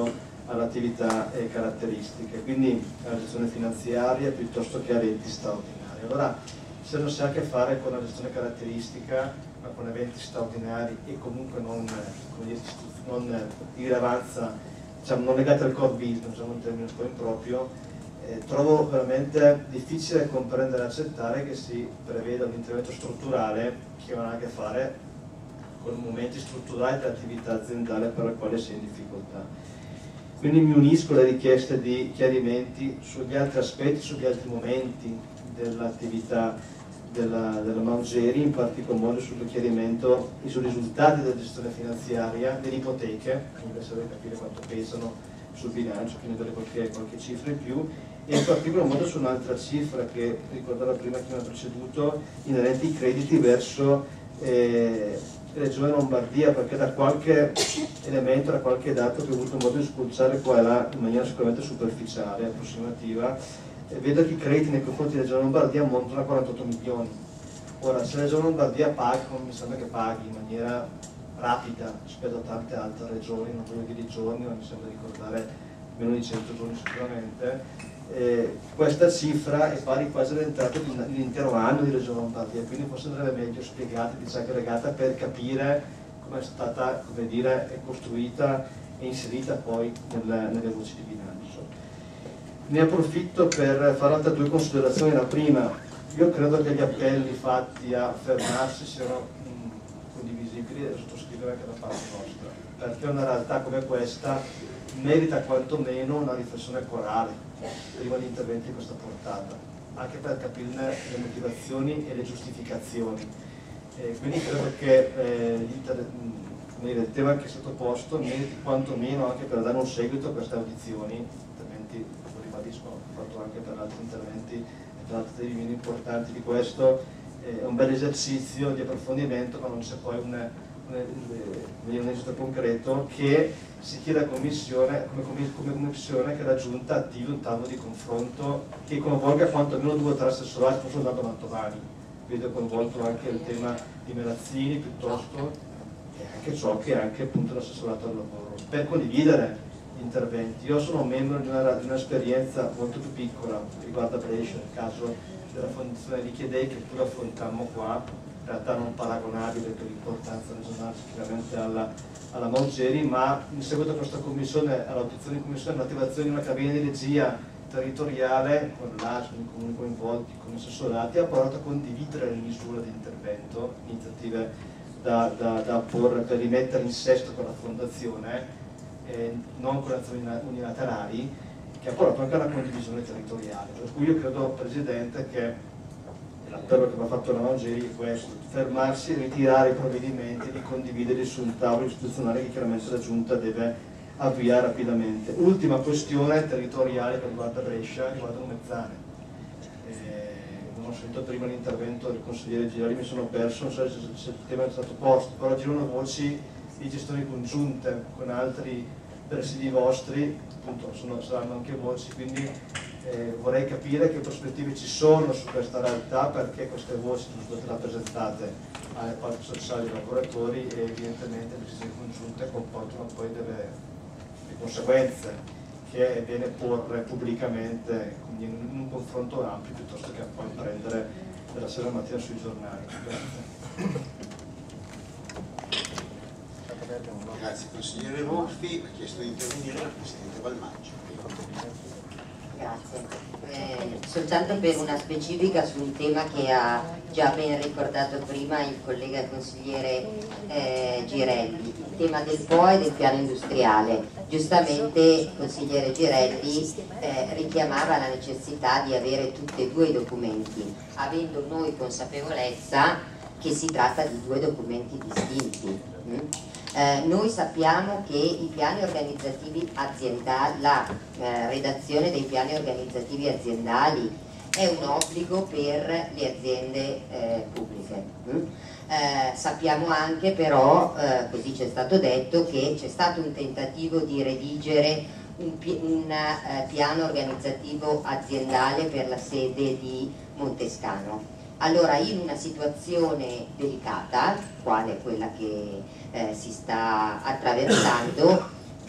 all'attività e caratteristiche, quindi alla gestione finanziaria piuttosto che a eventi straordinari. Allora, se non si ha a che fare con la gestione caratteristica, ma con eventi straordinari e comunque non, dire, non di rilevanza, diciamo, non legati al core business, diciamo un termine un po' improprio, eh, trovo veramente difficile comprendere e accettare che si preveda un intervento strutturale che non ha a che fare con momenti strutturali dell'attività aziendale per la quale si è in difficoltà. Quindi mi unisco alle richieste di chiarimenti sugli altri aspetti, sugli altri momenti dell'attività della, della Maugeri, in particolar modo sul chiarimento e sui risultati della gestione finanziaria delle ipoteche, quindi per sapere capire quanto pesano sul bilancio, quindi dare qualche, qualche cifra in più, e in particolar modo su un'altra cifra che ricordava prima chi mi ha preceduto, inerenti ai crediti verso eh, Regione Lombardia, perché da qualche elemento, da qualche dato che ho avuto modo di spulciare qua e là in maniera sicuramente superficiale, approssimativa, eh, vedo che i crediti nei confronti della Regione Lombardia ammontano a quarantotto milioni. Ora, se la Regione Lombardia paga, come mi sembra che paghi in maniera rapida rispetto a tante altre regioni, non voglio dire i giorni, ma mi sembra di ricordare meno di cento giorni sicuramente, eh, questa cifra è pari quasi all'entrata di un intero anno di Regione Lombardia, quindi forse andrebbe meglio spiegata, disaggregata, per capire come è stata, come dire, costruita e inserita poi nelle, nelle voci di bilancio. Ne approfitto per fare altre due considerazioni. La prima, io credo che gli appelli fatti a fermarsi siano mh, condivisibili e sottoscrivere anche da parte nostra, perché una realtà come questa merita quantomeno una riflessione corale prima di interventi di questa portata, anche per capirne le motivazioni e le giustificazioni. E quindi credo che eh, il tema che è stato posto meriti quantomeno anche per dare un seguito a queste audizioni, altrimenti, lo ribadisco, ho fatto anche per altri interventi e per altri temi meno importanti di questo, eh, è un bel esercizio di approfondimento, ma non c'è poi un, un, un, un esito concreto che si chiede alla Commissione, come, come Commissione che la Giunta attivi un tavolo di confronto che coinvolga quantomeno due o tre assessorati, non soltanto Mantovani. Vedo coinvolto anche il tema di Melazzini piuttosto, e anche ciò che è anche appunto l'assessorato al lavoro, per condividere gli interventi. Io sono membro di un'esperienza un molto più piccola che riguarda Brescia, nel caso della fondazione di Chiedei, che pure affrontammo qua, in realtà non paragonabile per l'importanza regionale sicuramente alla, alla Maugeri, ma in seguito a questa commissione, all'audizione in commissione, l'attivazione di una cabina di regia territoriale con l'A S M, i comuni coinvolti, con assessorati, ha portato a condividere le misure di intervento, iniziative da, da, da porre per rimettere in sesto con la fondazione, eh, non con azioni unilaterali, che ha portato anche alla condivisione territoriale. Per cui io credo, Presidente, che l'appello che mi ha fatto la Maugeri è questo: fermarsi, ritirare i provvedimenti e di condividerli su un tavolo istituzionale che chiaramente la Giunta deve avviare rapidamente. Ultima questione territoriale che riguarda Brescia, riguarda Mezzane. Eh, non ho sentito prima l'intervento del consigliere Girelli, mi sono perso, non so se, se il tema è stato posto, però girano voci di gestioni congiunte con altri presidi vostri, appunto sono, saranno anche voci, quindi eh, vorrei capire che prospettive ci sono su questa realtà, perché queste voci sono state rappresentate alle parti sociali dei lavoratori e evidentemente le decisioni congiunte comportano poi delle conseguenze che è bene porre pubblicamente, quindi in un confronto ampio piuttosto che poi prendere dalla sera alla mattina sui giornali. Grazie. Grazie consigliere Rolfi, ha chiesto di intervenire la Presidente Valmaggio. Grazie. Eh, soltanto per una specifica su un tema che ha già ben ricordato prima il collega consigliere eh, Girelli, il tema del P O A e del piano industriale. Giustamente il consigliere Girelli eh, richiamava la necessità di avere tutti e due i documenti, avendo noi consapevolezza che si tratta di due documenti distinti. Mm? Eh, noi sappiamo che i piani organizzativi aziendali, la eh, redazione dei piani organizzativi aziendali è un obbligo per le aziende eh, pubbliche. Mm? Eh, sappiamo anche però, eh, così ci è stato detto, che c'è stato un tentativo di redigere un, pi un eh, piano organizzativo aziendale per la sede di Montescano. Allora, in una situazione delicata, quale quella che eh, si sta attraversando,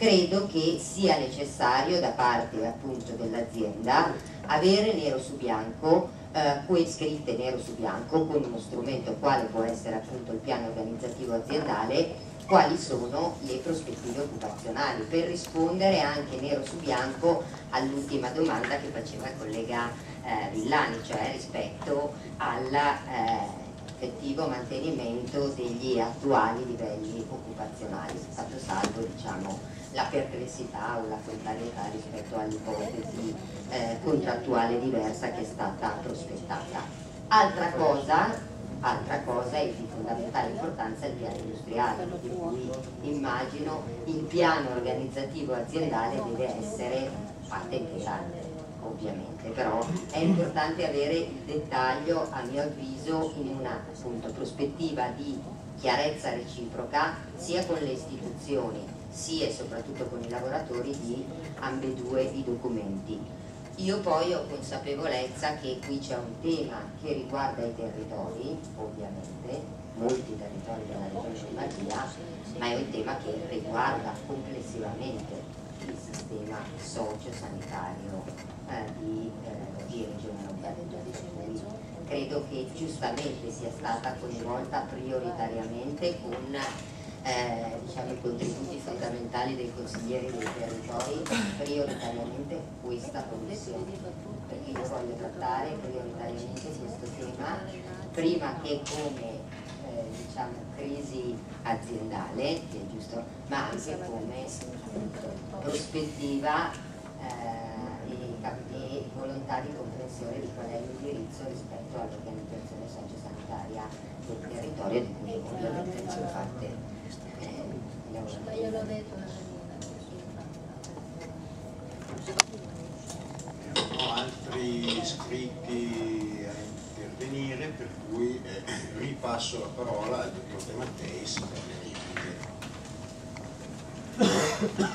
credo che sia necessario da parte appunto dell'azienda avere nero su bianco, eh, scritte nero su bianco con uno strumento quale può essere appunto il piano organizzativo aziendale, quali sono le prospettive occupazionali, per rispondere anche nero su bianco all'ultima domanda che faceva il collega eh, Villani, cioè rispetto all'effettivo eh, mantenimento degli attuali livelli occupazionali, fatto salvo diciamo, la perplessità o la contrarietà rispetto all'ipotesi eh, contrattuale diversa che è stata prospettata. Altra cosa Altra cosa è di fondamentale importanza il piano industriale, di cui immagino il piano organizzativo aziendale deve essere fatta intera, ovviamente, però è importante avere il dettaglio, a mio avviso, in una appunto, prospettiva di chiarezza reciproca sia con le istituzioni sia e soprattutto con i lavoratori di ambedue i documenti. Io poi ho consapevolezza che qui c'è un tema che riguarda i territori, ovviamente, molti territori della regione Lombardia, ma è un tema che riguarda complessivamente il sistema socio-sanitario eh, di, eh, di regione Lombardia. Quindi credo che giustamente sia stata coinvolta prioritariamente con Eh, diciamo, i contributi fondamentali dei consiglieri dei territori, prioritariamente questa commissione, perché io voglio trattare prioritariamente questo tema prima che come eh, diciamo, crisi aziendale, che è giusto, ma anche come appunto, prospettiva eh, e, e volontà di comprensione di qual è l'indirizzo rispetto all'organizzazione sociosanitaria del territorio, di cui ovviamente fanno parte. Ma io l'ho detto non ho altri iscritti a intervenire, per cui eh, ripasso la parola al dottor De Matteis per le repliche.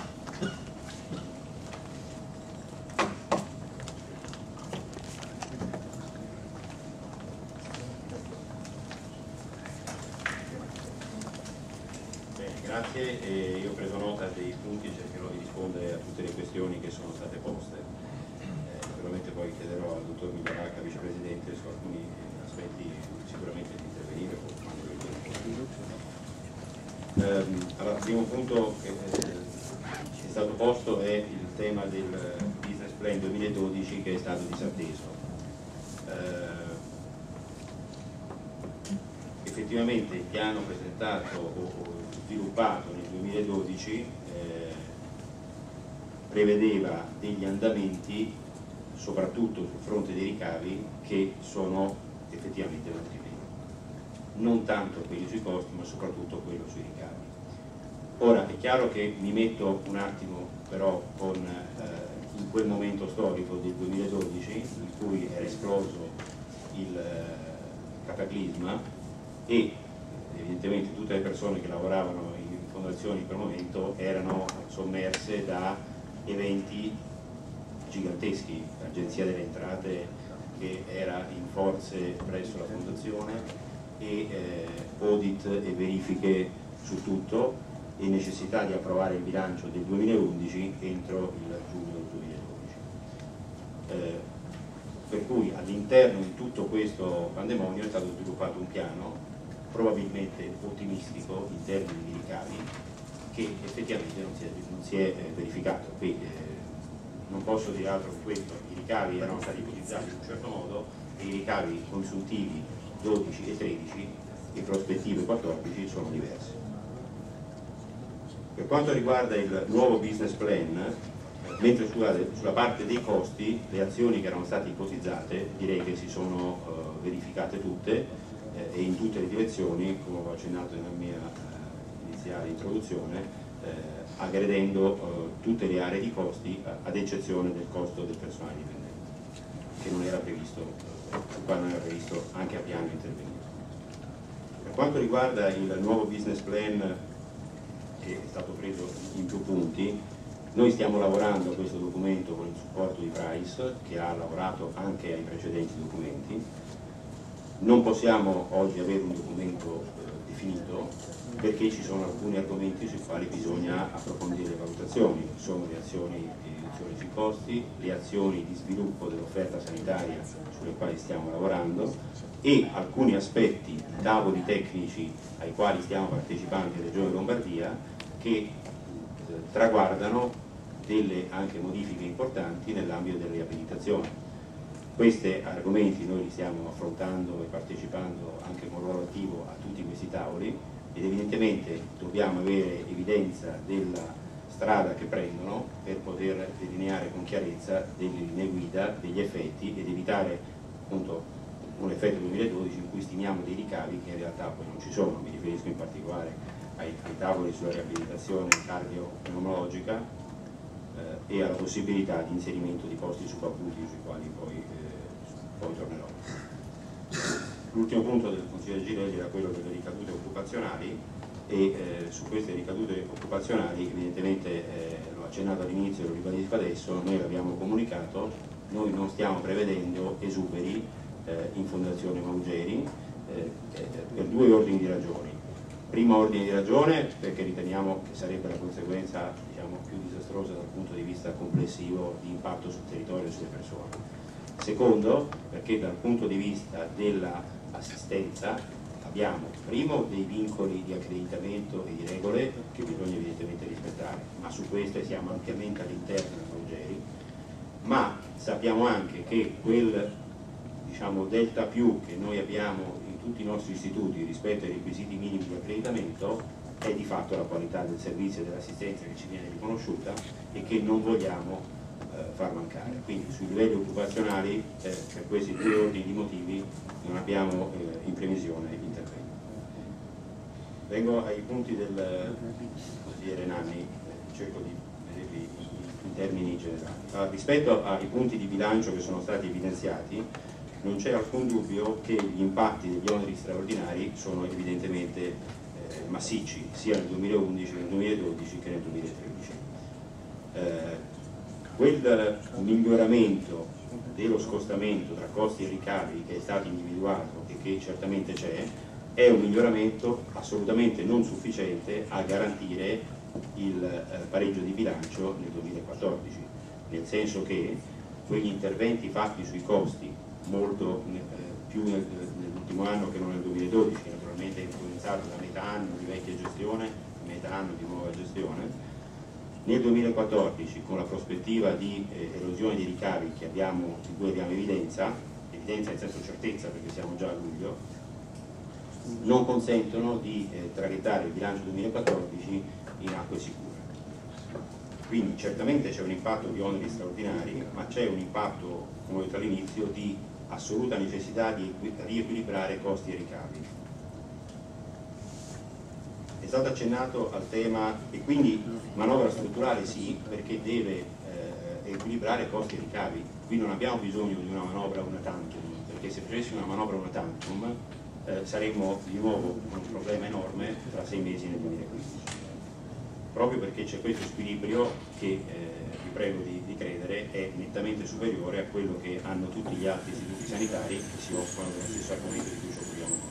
Grazie, e io ho preso nota dei punti e cercherò di rispondere a tutte le questioni che sono state poste. Eh, naturalmente poi chiederò al dottor Miglioracca, vicepresidente, su alcuni aspetti sicuramente di intervenire o quando lo ritengo. Eh, allora, il primo punto che è stato posto è il tema del business plan duemiladodici che è stato disatteso. Eh, effettivamente il piano presentato o, o sviluppato nel duemiladodici eh, prevedeva degli andamenti soprattutto sul fronte dei ricavi che sono effettivamente venuti meno, non tanto quelli sui costi ma soprattutto quello sui ricavi. Ora è chiaro che mi metto un attimo però con, eh, in quel momento storico del duemiladodici in cui era esploso il eh, cataclisma e evidentemente tutte le persone che lavoravano in fondazioni in quel momento erano sommerse da eventi giganteschi, l'Agenzia delle Entrate che era in forze presso la fondazione e eh, audit e verifiche su tutto e necessità di approvare il bilancio del duemilaundici entro il giugno del duemiladodici. Eh, per cui all'interno di tutto questo pandemonio è stato sviluppato un piano probabilmente ottimistico in termini di ricavi che effettivamente non si è, non si è eh, verificato. Qui, eh, non posso dire altro che questo, i ricavi erano stati ipotizzati in un certo modo e i ricavi consuntivi dodici e tredici e prospettive quattordici sono diverse. Per quanto riguarda il nuovo business plan, mentre scusate, sulla parte dei costi le azioni che erano state ipotizzate direi che si sono uh, verificate tutte e in tutte le direzioni, come ho accennato nella mia eh, iniziale introduzione, eh, aggredendo eh, tutte le aree di costi ad eccezione del costo del personale dipendente, che non era previsto, sul quale non era previsto anche a piano intervenire. Per quanto riguarda il nuovo business plan che è stato preso in più punti, noi stiamo lavorando a questo documento con il supporto di Price, che ha lavorato anche ai precedenti documenti. Non possiamo oggi avere un documento eh, definito, perché ci sono alcuni argomenti sui quali bisogna approfondire le valutazioni, sono le azioni di riduzione sui costi, le azioni di sviluppo dell'offerta sanitaria sulle quali stiamo lavorando e alcuni aspetti di tavoli tecnici ai quali stiamo partecipando in Regione Lombardia che eh, traguardano delle anche modifiche importanti nell'ambito della riabilitazione. Questi argomenti noi li stiamo affrontando e partecipando anche con ruolo attivo a tutti questi tavoli ed evidentemente dobbiamo avere evidenza della strada che prendono per poter delineare con chiarezza delle linee guida, degli effetti ed evitare appunto un effetto duemiladodici in cui stimiamo dei ricavi che in realtà poi non ci sono. Mi riferisco in particolare ai, ai tavoli sulla riabilitazione cardio-pneumologica eh, e alla possibilità di inserimento di posti subacuti sui quali poi, eh, poi tornerò. L'ultimo punto del Consiglio Girelli era quello delle ricadute occupazionali e eh, su queste ricadute occupazionali evidentemente eh, l'ho accennato all'inizio e lo ribadisco adesso, noi l'abbiamo comunicato, noi non stiamo prevedendo esuberi eh, in Fondazione Maugeri eh, eh, per due ordini di ragioni. Primo ordine di ragione perché riteniamo che sarebbe la conseguenza diciamo, più disastrosa dal punto di vista complessivo di impatto sul territorio e sulle persone. Secondo perché dal punto di vista dell'assistenza abbiamo primo dei vincoli di accreditamento e di regole che bisogna evidentemente rispettare, ma su queste siamo ampiamente all'interno della Maugeri, ma sappiamo anche che quel diciamo, delta più che noi abbiamo in tutti i nostri istituti rispetto ai requisiti minimi di accreditamento è di fatto la qualità del servizio e dell'assistenza che ci viene riconosciuta e che non vogliamo eh, far mancare. Quindi sui livelli occupazionali eh, per questi due ordini di motivi non abbiamo eh, in previsione interventi. Vengo ai punti del consigliere Nanni, eh, cerco di vederli in, in termini generali. Ah, rispetto ai punti di bilancio che sono stati evidenziati, non c'è alcun dubbio che gli impatti degli oneri straordinari sono evidentemente eh, massicci, sia nel duemilaundici, nel duemiladodici che nel duemilatredici. Eh, quel miglioramento dello scostamento tra costi e ricavi che è stato individuato e che certamente c'è, è un miglioramento assolutamente non sufficiente a garantire il eh, pareggio di bilancio nel duemilaquattordici, nel senso che quegli interventi fatti sui costi molto eh, più nel, nell'ultimo anno che non nel duemiladodici, naturalmente influenzato da metà anno di vecchia gestione, metà anno di nuova gestione. Nel duemilaquattordici, con la prospettiva di eh, erosione dei ricavi che abbiamo, di cui abbiamo evidenza, evidenza nel senso certezza perché siamo già a luglio, non consentono di eh, traghettare il bilancio duemilaquattordici in acque sicure. Quindi certamente c'è un impatto di oneri straordinari, ma c'è un impatto, come ho detto all'inizio, di assoluta necessità di riequilibrare costi e ricavi. È stato accennato al tema, e quindi manovra strutturale sì, perché deve eh, equilibrare costi e ricavi. Qui non abbiamo bisogno di una manovra una tantum, perché se facessimo una manovra una tantum eh, saremmo di nuovo con un problema enorme tra sei mesi nel duemilaquindici. Proprio perché c'è questo squilibrio che, eh, vi prego di, di credere, è nettamente superiore a quello che hanno tutti gli altri istituti sanitari che si occupano dello stesso argomento di cui ci occupiamo noi.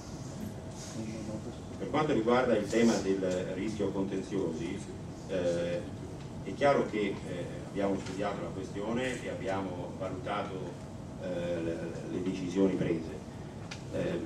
Per quanto riguarda il tema del rischio contenziosi, eh, è chiaro che eh, abbiamo studiato la questione e abbiamo valutato eh, le, le decisioni prese. Eh,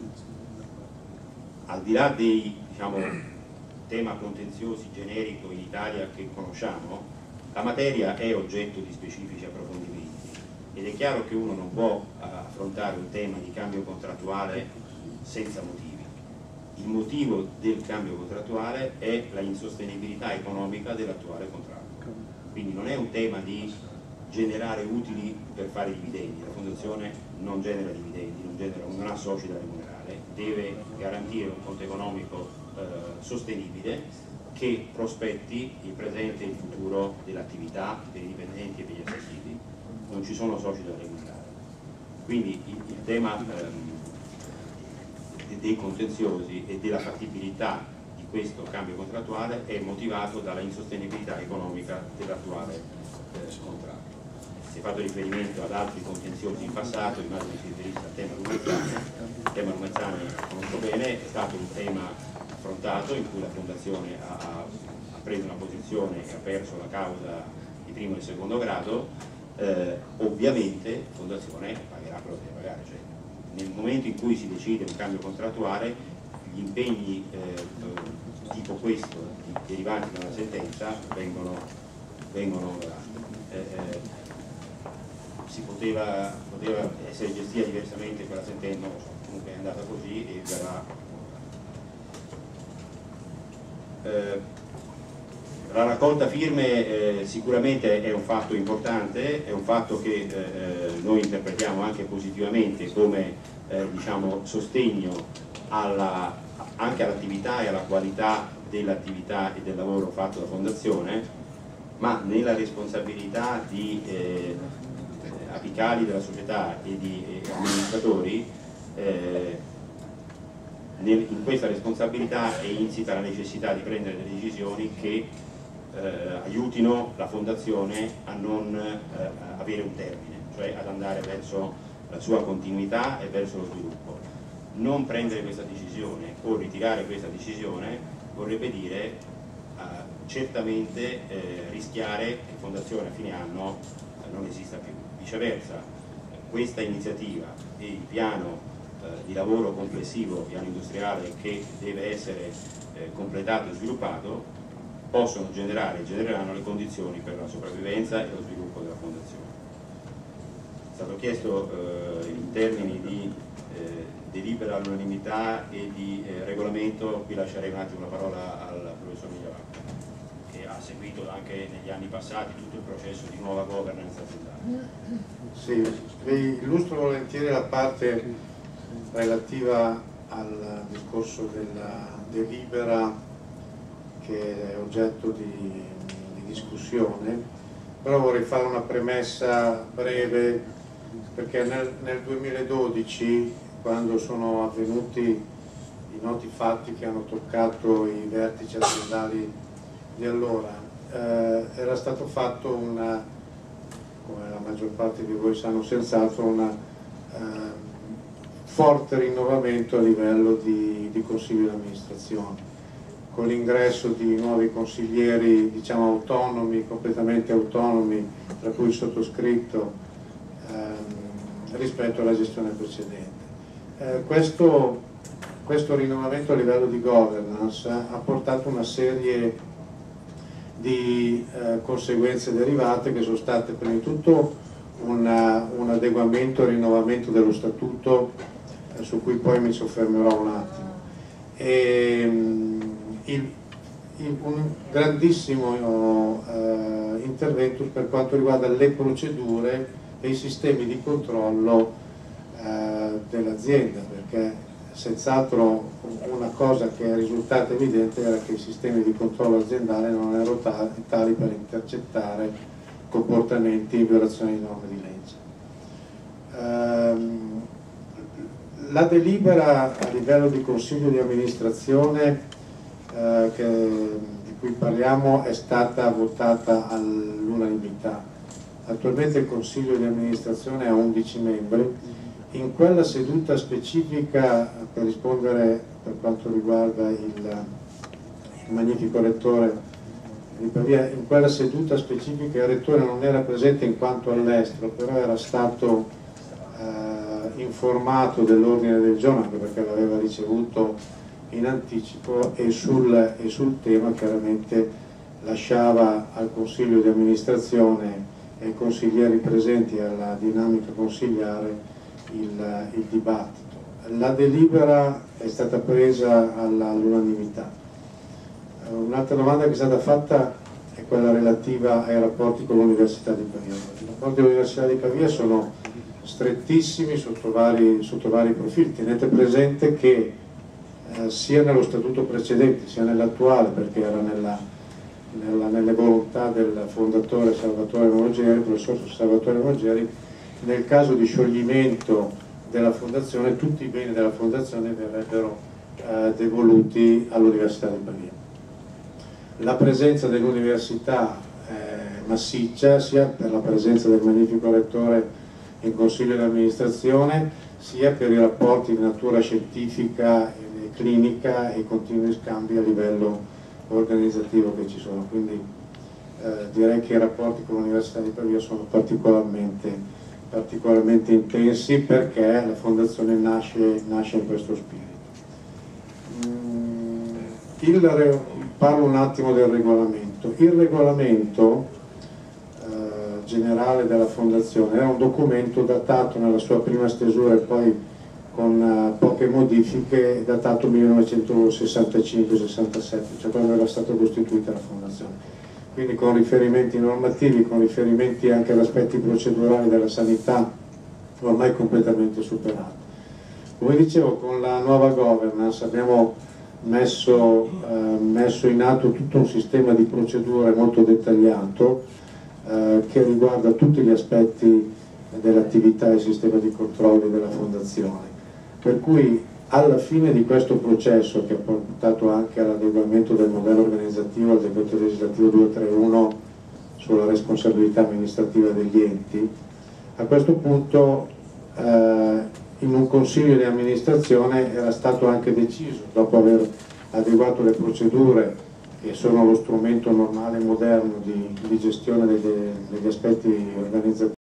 al di là dei diciamo, tema contenziosi generico in Italia che conosciamo, la materia è oggetto di specifici approfondimenti ed è chiaro che uno non può affrontare un tema di cambio contrattuale senza motivi. Il motivo del cambio contrattuale è la insostenibilità economica dell'attuale contratto, quindi non è un tema di generare utili per fare dividendi. La Fondazione non genera dividendi, non, genera, non ha soci da remunerare, deve garantire un conto economico eh, sostenibile che prospetti il presente e il futuro dell'attività per i dipendenti e per gli assistiti. Non ci sono soci da remunerare, quindi il, il tema ehm, dei contenziosi e della fattibilità di questo cambio contrattuale è motivato dalla insostenibilità economica dell'attuale eh, contratto. Si è fatto riferimento ad altri contenziosi in passato, immagino si riferisse al tema Lumezzane. Il tema Lumezzane conosco bene, è stato un tema affrontato, in cui la Fondazione ha, ha preso una posizione e ha perso la causa di primo e secondo grado, eh, ovviamente la Fondazione pagherà quello che deve pagare. Cioè, nel momento in cui si decide un cambio contrattuale, gli impegni eh, tipo questo, derivanti da una sentenza, vengono, vengono onorati. Eh, eh, si poteva, poteva essere gestita diversamente quella sentenza, non lo so, comunque è andata così e verrà. Eh, la raccolta firme eh, sicuramente è un fatto importante, è un fatto che eh, noi interpretiamo anche positivamente come eh, diciamo, sostegno alla, anche all'attività e alla qualità dell'attività e del lavoro fatto da Fondazione, ma nella responsabilità di eh, apicali della società e di eh, amministratori, eh, nel, in questa responsabilità è insita la necessità di prendere delle decisioni che eh, aiutino la Fondazione a non eh, avere un termine, cioè ad andare verso la sua continuità e verso lo sviluppo. Non prendere questa decisione o ritirare questa decisione vorrebbe dire eh, certamente eh, rischiare che Fondazione a fine anno eh, non esista più. Viceversa, questa iniziativa e il piano eh, di lavoro complessivo, piano industriale che deve essere eh, completato e sviluppato, possono generare e genereranno le condizioni per la sopravvivenza e lo sviluppo della Fondazione. È stato chiesto eh, in termini di eh, delibera all'unanimità e di eh, regolamento, qui lascerei un attimo la parola al professor Migliavacca, che ha seguito anche negli anni passati tutto il processo di nuova governance aziendale. Sì, vi illustro volentieri la parte relativa al discorso della delibera che è oggetto di, di discussione, però vorrei fare una premessa breve, perché nel, nel duemiladodici, quando sono avvenuti i noti fatti che hanno toccato i vertici aziendali di allora, eh, era stato fatto una, come la maggior parte di voi sanno senz'altro, un eh, forte rinnovamento a livello di, di consiglio di amministrazione, con l'ingresso di nuovi consiglieri, diciamo, autonomi, completamente autonomi, tra cui il sottoscritto, ehm, rispetto alla gestione precedente. Eh, questo, questo rinnovamento a livello di governance ha portato una serie di eh, conseguenze derivate, che sono state prima di tutto una, un adeguamento e rinnovamento dello statuto, eh, su cui poi mi soffermerò un attimo, e, Il, il, un grandissimo eh, intervento per quanto riguarda le procedure e i sistemi di controllo eh, dell'azienda, perché senz'altro una cosa che è risultata evidente era che i sistemi di controllo aziendale non erano tali per intercettare comportamenti in violazione di norme di legge. Ehm, la delibera a livello di consiglio di amministrazione Eh, che, di cui parliamo è stata votata all'unanimità. Attualmente il Consiglio di amministrazione ha undici membri. In quella seduta specifica, per rispondere per quanto riguarda il, il magnifico rettore di Pavia, in quella seduta specifica il rettore non era presente in quanto all'estero, però era stato eh, informato dell'ordine del giorno, anche perché l'aveva ricevuto in anticipo, e sul, e sul tema chiaramente lasciava al Consiglio di amministrazione e ai consiglieri presenti alla dinamica consigliare il, il dibattito. La delibera è stata presa all'unanimità. Un'altra domanda che è stata fatta è quella relativa ai rapporti con l'Università di Pavia. I rapporti con l'Università di Pavia sono strettissimi sotto vari, sotto vari profili. Tenete presente che Eh, sia nello statuto precedente sia nell'attuale, perché era nella, nella, nelle volontà del fondatore Salvatore Molgeri, professor Salvatore Molgeri, nel caso di scioglimento della fondazione tutti i beni della fondazione verrebbero eh, devoluti all'Università di Pavia. La presenza dell'università è massiccia, sia per la presenza del magnifico rettore in consiglio di amministrazione, sia per i rapporti di natura scientifica clinica e continui scambi a livello organizzativo che ci sono. Quindi eh, direi che i rapporti con l'Università di Pavia sono particolarmente, particolarmente intensi, perché la fondazione nasce, nasce in questo spirito. Mm, il, parlo un attimo del regolamento. Il regolamento generale della fondazione era un documento datato nella sua prima stesura e poi con uh, poche modifiche, datato millenovecentosessantacinque sessantasette, cioè quando era stata costituita la fondazione, quindi con riferimenti normativi, con riferimenti anche ad aspetti procedurali della sanità ormai completamente superati. Come dicevo, con la nuova governance abbiamo messo, uh, messo in atto tutto un sistema di procedure molto dettagliato Eh, che riguarda tutti gli aspetti dell'attività e sistema di controlli della fondazione, per cui alla fine di questo processo, che ha portato anche all'adeguamento del modello organizzativo al decreto legislativo duecentotrentuno sulla responsabilità amministrativa degli enti, a questo punto eh, in un consiglio di amministrazione era stato anche deciso, dopo aver adeguato le procedure che sono lo strumento normale e moderno di, di gestione degli, degli aspetti organizzativi